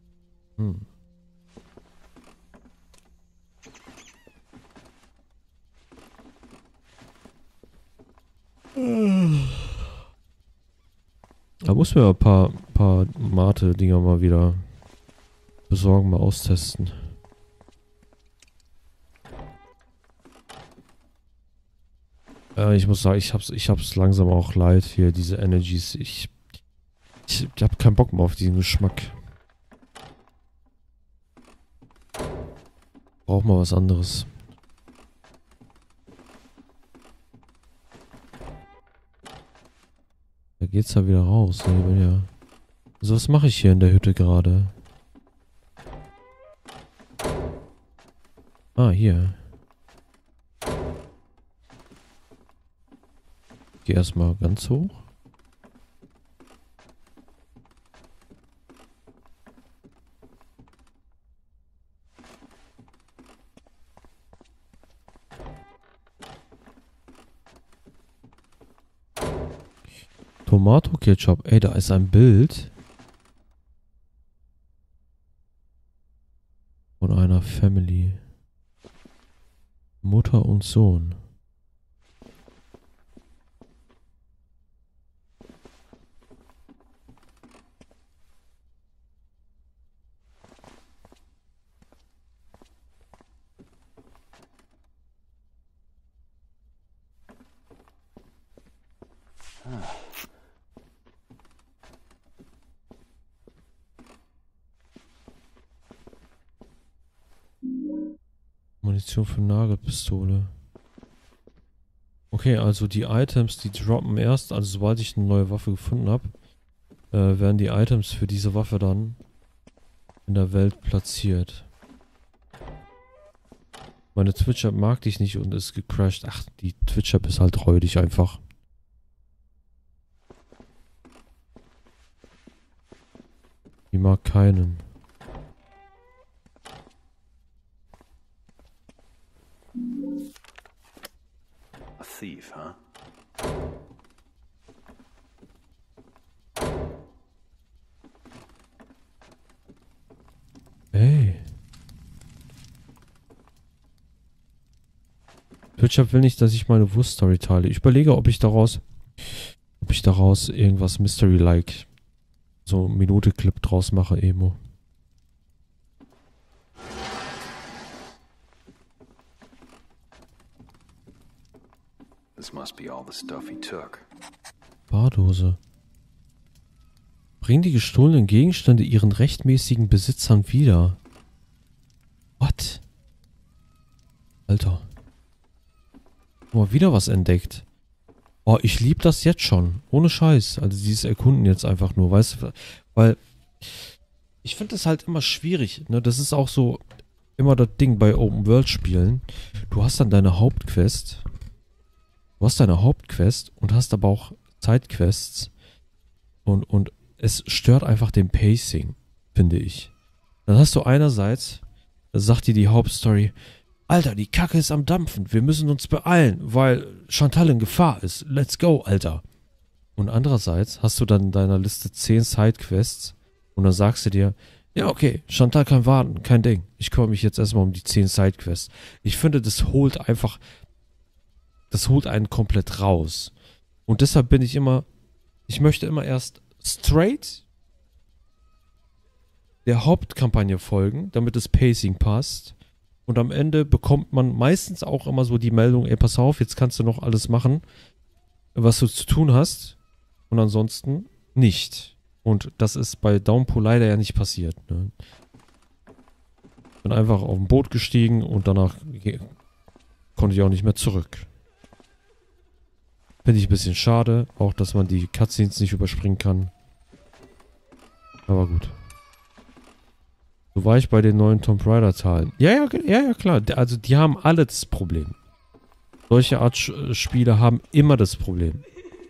Da muss mir ein paar Mate-Dinger mal wieder besorgen, mal austesten. Ich muss sagen, ich hab's langsam auch leid hier, diese Energies. Ich hab keinen Bock mehr auf diesen Geschmack. Brauch mal was anderes. Da geht's ja wieder raus. Ne? Ja. Also was mache ich hier in der Hütte gerade? Ah, hier. Geh erstmal ganz hoch. Tomato Ketchup. Ey, da ist ein Bild von einer Family. Mutter und Sohn. Munition für Nagelpistole. Okay, also die Items, die droppen erst, also sobald ich eine neue Waffe gefunden habe, werden die Items für diese Waffe dann in der Welt platziert. Meine Twitch-App mag dich nicht und ist gecrashed. Ach, die Twitch-App ist halt räudig einfach. Die mag keinen. A thief, huh? Ey. Twitch will nicht, dass ich meine Wurst-Story teile. Ich überlege, ob ich daraus irgendwas Mystery-like, so ein Minute-Clip draus mache, Emo. This must be all the stuff he took. Bardose. Bring die gestohlenen Gegenstände ihren rechtmäßigen Besitzern wieder. What? Alter. Guck mal, wieder was entdeckt. Oh, ich liebe das jetzt schon. Ohne Scheiß. Also dieses Erkunden jetzt einfach nur, weißt du? Weil ich finde das halt immer schwierig. Ne? Das ist auch so immer das Ding bei Open-World-Spielen. Du hast dann deine Hauptquest. Und hast aber auch Sidequests. Und es stört einfach den Pacing, finde ich. Dann hast du einerseits, da sagt dir die Hauptstory, Alter, die Kacke ist am Dampfen, wir müssen uns beeilen, weil Chantal in Gefahr ist. Let's go, Alter. Und andererseits hast du dann in deiner Liste 10 Sidequests und dann sagst du dir, ja okay, Chantal kann warten, kein Ding. Ich kümmere mich jetzt erstmal um die 10 Sidequests. Ich finde, das holt einen komplett raus. Und deshalb bin ich möchte immer erst straight der Hauptkampagne folgen, damit das Pacing passt. Und am Ende bekommt man meistens auch immer so die Meldung, ey, pass auf, jetzt kannst du noch alles machen, was du zu tun hast. Und ansonsten nicht. Und das ist bei Downpour leider ja nicht passiert. Ne? Bin einfach auf ein Boot gestiegen und danach konnte ich auch nicht mehr zurück. Finde ich ein bisschen schade, auch dass man die Cutscenes nicht überspringen kann. Aber gut. So war ich bei den neuen Tomb Raider Teilen. Ja, klar. Also die haben alle das Problem. Solche Art Spiele haben immer das Problem.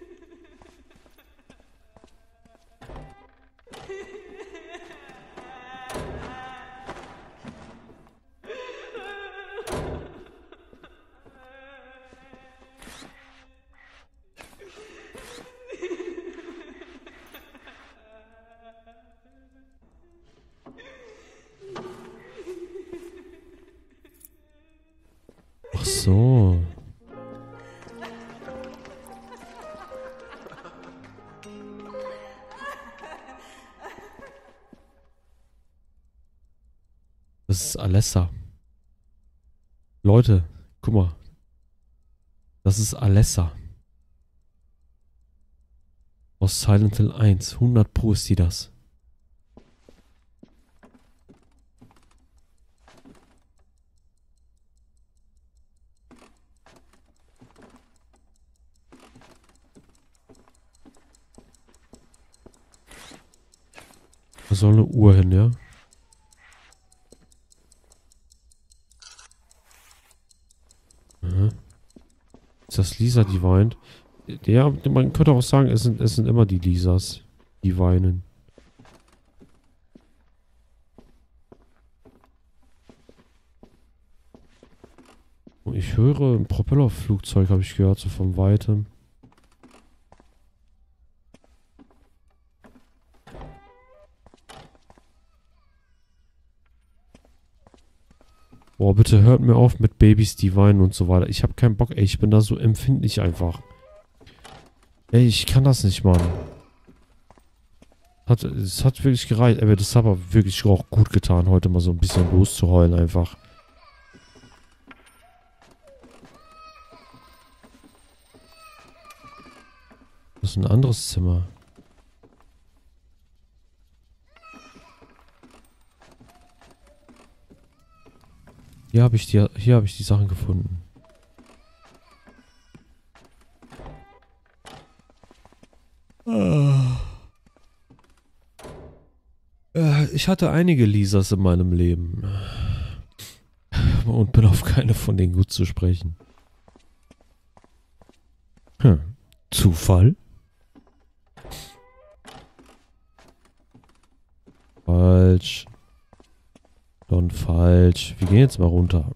Ach so. Das ist Alessa. Leute, guck mal. Das ist Alessa. Aus Silent Hill 1. 100 Pro ist die das. Da soll eine Uhr hin, ja? Mhm. Ist das Lisa, die weint? Ja, man könnte auch sagen, es sind immer die Lisas, die weinen. Und ich höre ein Propellerflugzeug, habe ich gehört, so von Weitem. Boah, bitte hört mir auf mit Babys, die weinen und so weiter. Ich habe keinen Bock, ey. Ich bin da so empfindlich einfach. Ey, ich kann das nicht, Mann. Es hat wirklich gereicht. Aber das hat aber wirklich auch gut getan, heute mal so ein bisschen loszuheulen einfach. Das ist ein anderes Zimmer. Hier habe ich die Sachen gefunden. Ich hatte einige Lisas in meinem Leben. Und bin auf keine von denen gut zu sprechen. Zufall? Falsch. Don falsch. Wir gehen jetzt mal runter.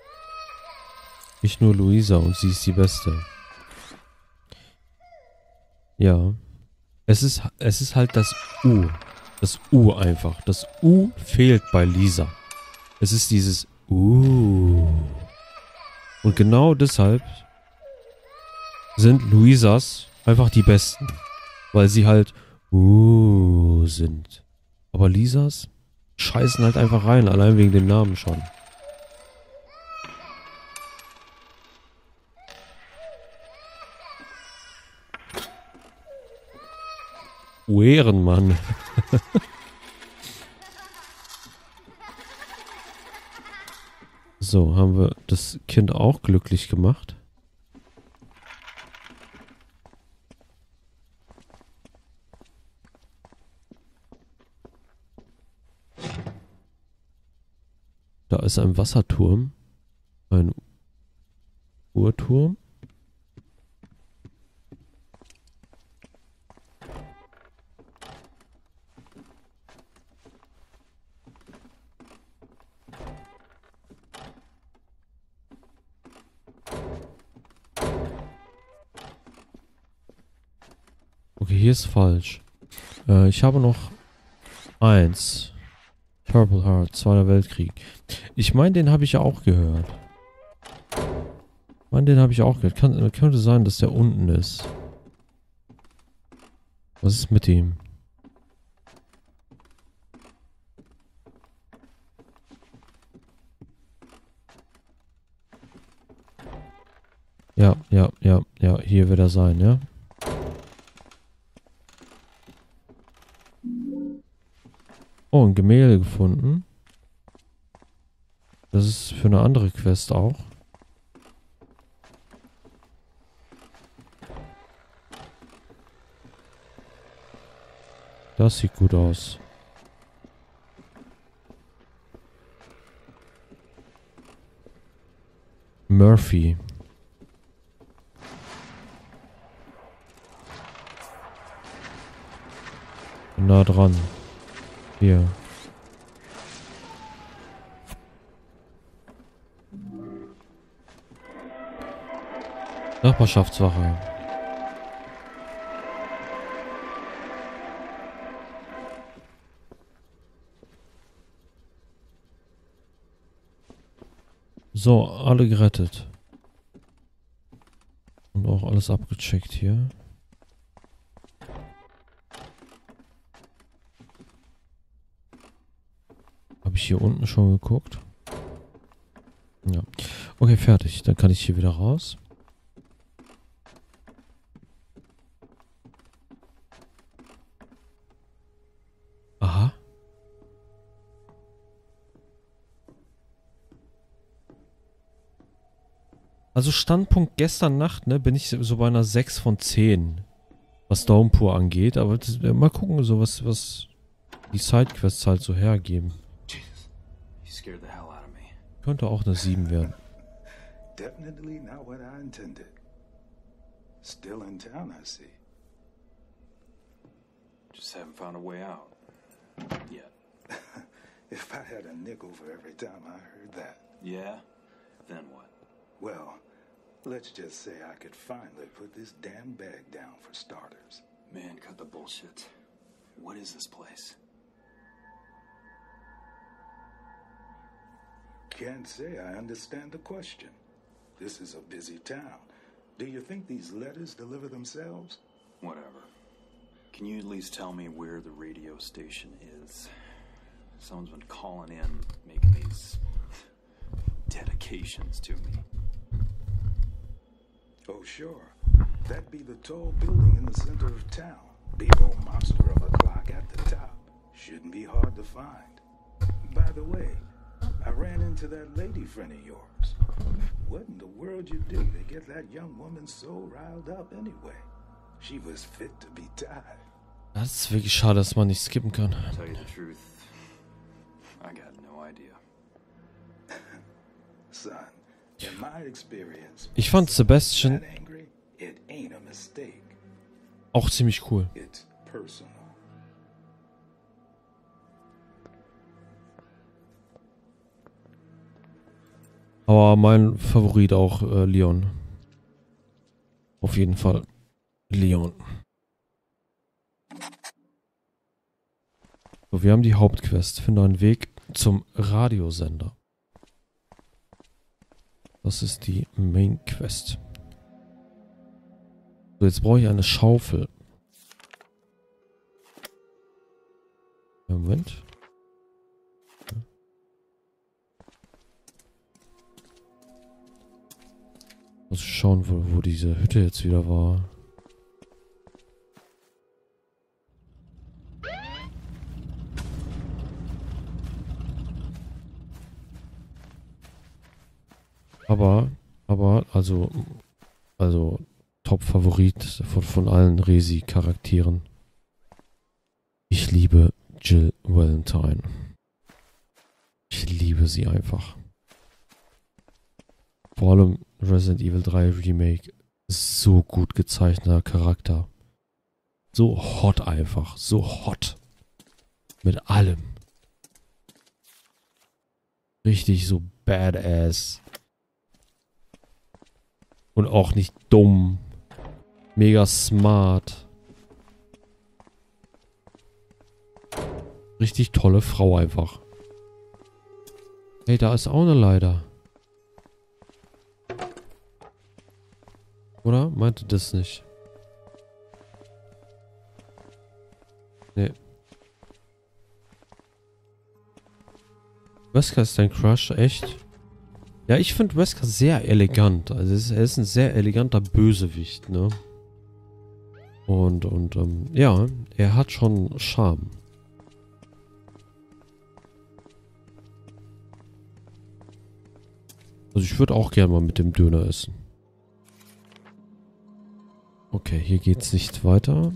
Nicht nur Luisa und sie ist die Beste. Ja. Es ist halt das U. Das U einfach. Das U fehlt bei Lisa. Es ist dieses U. Und genau deshalb sind Luisas einfach die besten. Weil sie halt sind. Aber Lisas scheißen halt einfach rein, allein wegen dem Namen schon. Ehrenmann. So, haben wir das Kind auch glücklich gemacht. Da ist ein Wasserturm. Ein Uhrturm. Okay, hier ist falsch. Ich habe noch 1. Purple Heart, Zweiter Weltkrieg. Ich meine, den habe ich ja auch gehört. Könnte sein, dass der unten ist. Was ist mit ihm? Ja, hier wird er sein, ja? Oh, ein Gemälde gefunden. Das ist für eine andere Quest auch. Das sieht gut aus. Murphy. Nah dran. Hier. Nachbarschaftswache. So, alle gerettet. Und auch alles abgecheckt hier. Habe ich hier unten schon geguckt? Ja. Okay, fertig. Dann kann ich hier wieder raus. Aha. Also Standpunkt gestern Nacht, ne, bin ich so bei einer 6 von 10. Was Downpour angeht. Aber das, mal gucken, so was die Sidequests halt so hergeben. Könnte auch eine 7 werden. Definitely not what I intended. Still in town, I see. Just haven't found a way out. Yet. If I had a nickel for every time I heard that. Yeah? Then what? Well, let's just say I could finally put this damn bag down for starters. Man, cut the bullshit. What is this place? Can't say I understand the question. This is a busy town. Do you think these letters deliver themselves? Whatever. Can you at least tell me where the radio station is? Someone's been calling in, making these dedications to me. Oh, sure. That'd be the tall building in the center of town. Big old monster of a clock at the top. Shouldn't be hard to find. By the way, I ran into that lady friend of yours. What in the world you do to get that young woman so riled up anyway? She was fit to be tied. Das ist wirklich schade, dass man nicht skippen kann. To tell you the truth, I got no idea. Son, in my experience, Ich fand Sebastian that angry, it ain't a mistake. auch ziemlich cool. It's personal. Aber mein Favorit auch Leon. Auf jeden Fall. Leon. So, wir haben die Hauptquest. Finde einen Weg zum Radiosender. Das ist die Main Quest. So, jetzt brauche ich eine Schaufel. Moment. Muss schauen, wo diese Hütte jetzt wieder war. Aber, also Top-Favorit von allen Resi-Charakteren. Ich liebe Jill Valentine. Ich liebe sie einfach. Vor allem Resident Evil 3 Remake ist so gut gezeichneter Charakter. So hot einfach. So hot. Mit allem. Richtig so badass. Und auch nicht dumm. Mega smart. Richtig tolle Frau einfach. Hey, da ist auch eine Leiter. Oder? Meinte das nicht? Nee. Wesker ist dein Crush, echt? Ja, ich finde Wesker sehr elegant. Also er ist ein sehr eleganter Bösewicht, ne? Und ja, er hat schon Charme. Also ich würde auch gerne mal mit dem Döner essen. Okay, hier geht's nicht weiter.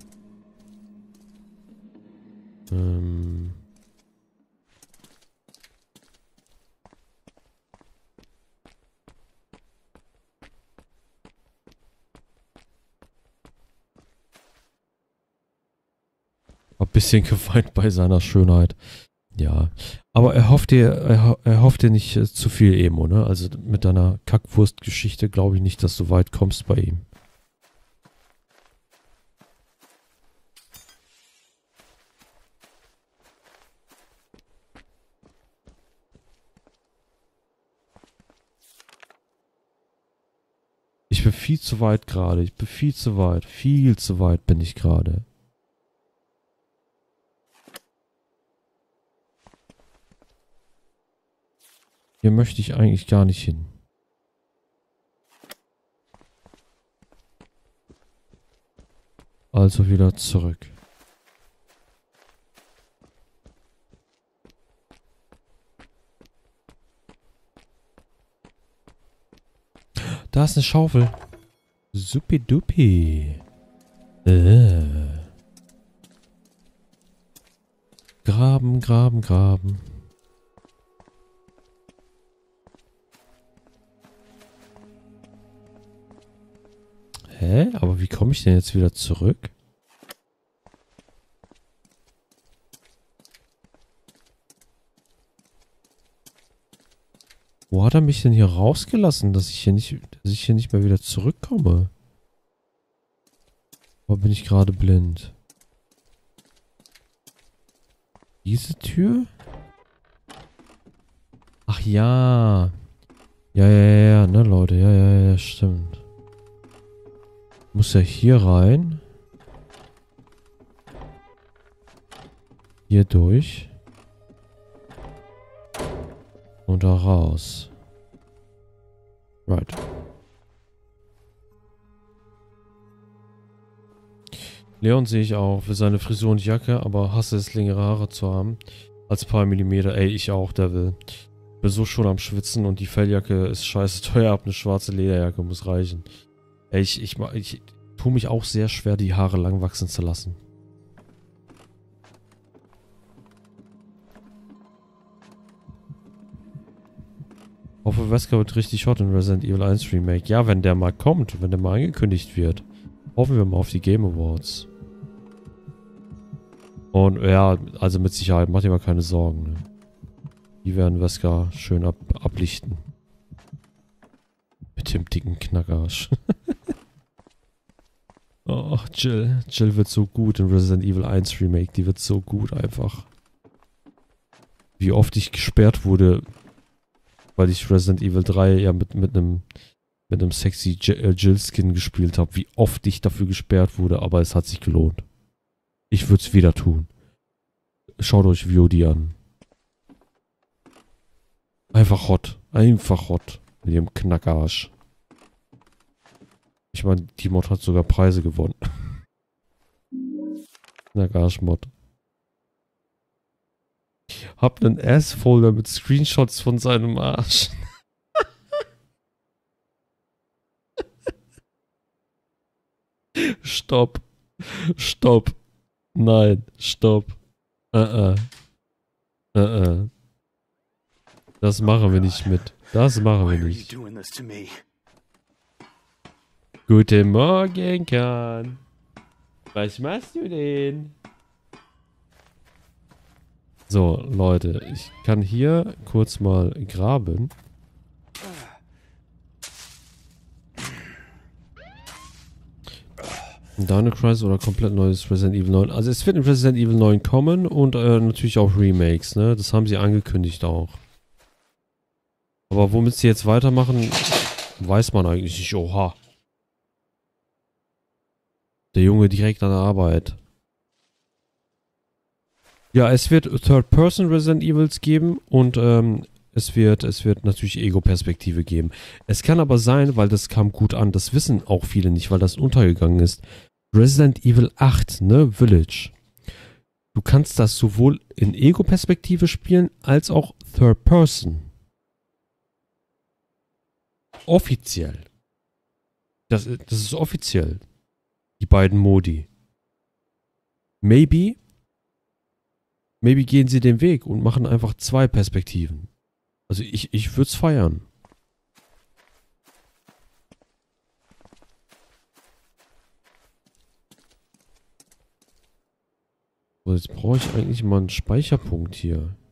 Ein bisschen geweint bei seiner Schönheit. Ja, aber er hofft dir nicht zu viel Emo, ne? Also mit deiner Kackwurst-Geschichte glaube ich nicht, dass du weit kommst bei ihm. Ich bin viel zu weit gerade. Ich bin viel zu weit. Viel zu weit bin ich gerade. Hier möchte ich eigentlich gar nicht hin. Also wieder zurück. Da ist eine Schaufel. Supidupi. Graben, graben, graben. Hä? Aber wie komme ich denn jetzt wieder zurück? Wo hat er mich denn hier rausgelassen, dass ich hier nicht mehr wieder zurückkomme? Oder bin ich gerade blind? Diese Tür? Ach ja. Ja, ne Leute, ja, stimmt. Muss ja hier rein. Hier durch. Und da raus. Right. Leon sehe ich auch für seine Frisur und Jacke, aber hasse es, längere Haare zu haben. Als paar Millimeter. Ey, ich auch, Devil. Bin so schon am Schwitzen und die Felljacke ist scheiße teuer. Ab eine schwarze Lederjacke muss reichen. Ey, ich tue mich auch sehr schwer, die Haare lang wachsen zu lassen. Ich hoffe, Wesker wird richtig hot in Resident Evil 1 Remake. Ja, wenn der mal kommt, wenn der mal angekündigt wird. Hoffen wir mal auf die Game Awards. Und ja, also mit Sicherheit, macht ihr mal keine Sorgen. Ne? Die werden Wesker schön ablichten. Mit dem dicken Knackarsch. Oh, Jill. Jill wird so gut in Resident Evil 1 Remake. Die wird so gut einfach. Wie oft ich gesperrt wurde, weil ich Resident Evil 3 ja mit einem sexy Jill-Skin gespielt habe. Wie oft ich dafür gesperrt wurde, aber es hat sich gelohnt. Ich würde es wieder tun. Schaut euch VOD an. Einfach hot. Einfach hot. Mit ihrem Knackarsch. Ich meine, die Mod hat sogar Preise gewonnen. Knackarsch-Mod. Hab einen Ass-Folder mit Screenshots von seinem Arsch. Stopp. Stopp. Nein, stopp. Das machen wir nicht mit. Das machen wir nicht. Guten Morgen, Kahn. Was machst du denn? So, Leute, ich kann hier kurz mal graben. Dino Crisis oder komplett neues Resident Evil 9. Also es wird in Resident Evil 9 kommen und natürlich auch Remakes, ne? Das haben sie angekündigt auch. Aber womit sie jetzt weitermachen, weiß man eigentlich nicht. Oha. Der Junge direkt an der Arbeit. Ja, es wird Third-Person Resident Evils geben und es wird natürlich Ego-Perspektive geben. Es kann aber sein, weil das kam gut an, das wissen auch viele nicht, weil das untergegangen ist. Resident Evil 8, ne, Village. Du kannst das sowohl in Ego-Perspektive spielen, als auch Third-Person. Offiziell. Das ist offiziell. Die beiden Modi. Maybe gehen sie den Weg und machen einfach 2 Perspektiven. Also ich würde es feiern. So, jetzt brauche ich eigentlich mal einen Speicherpunkt hier.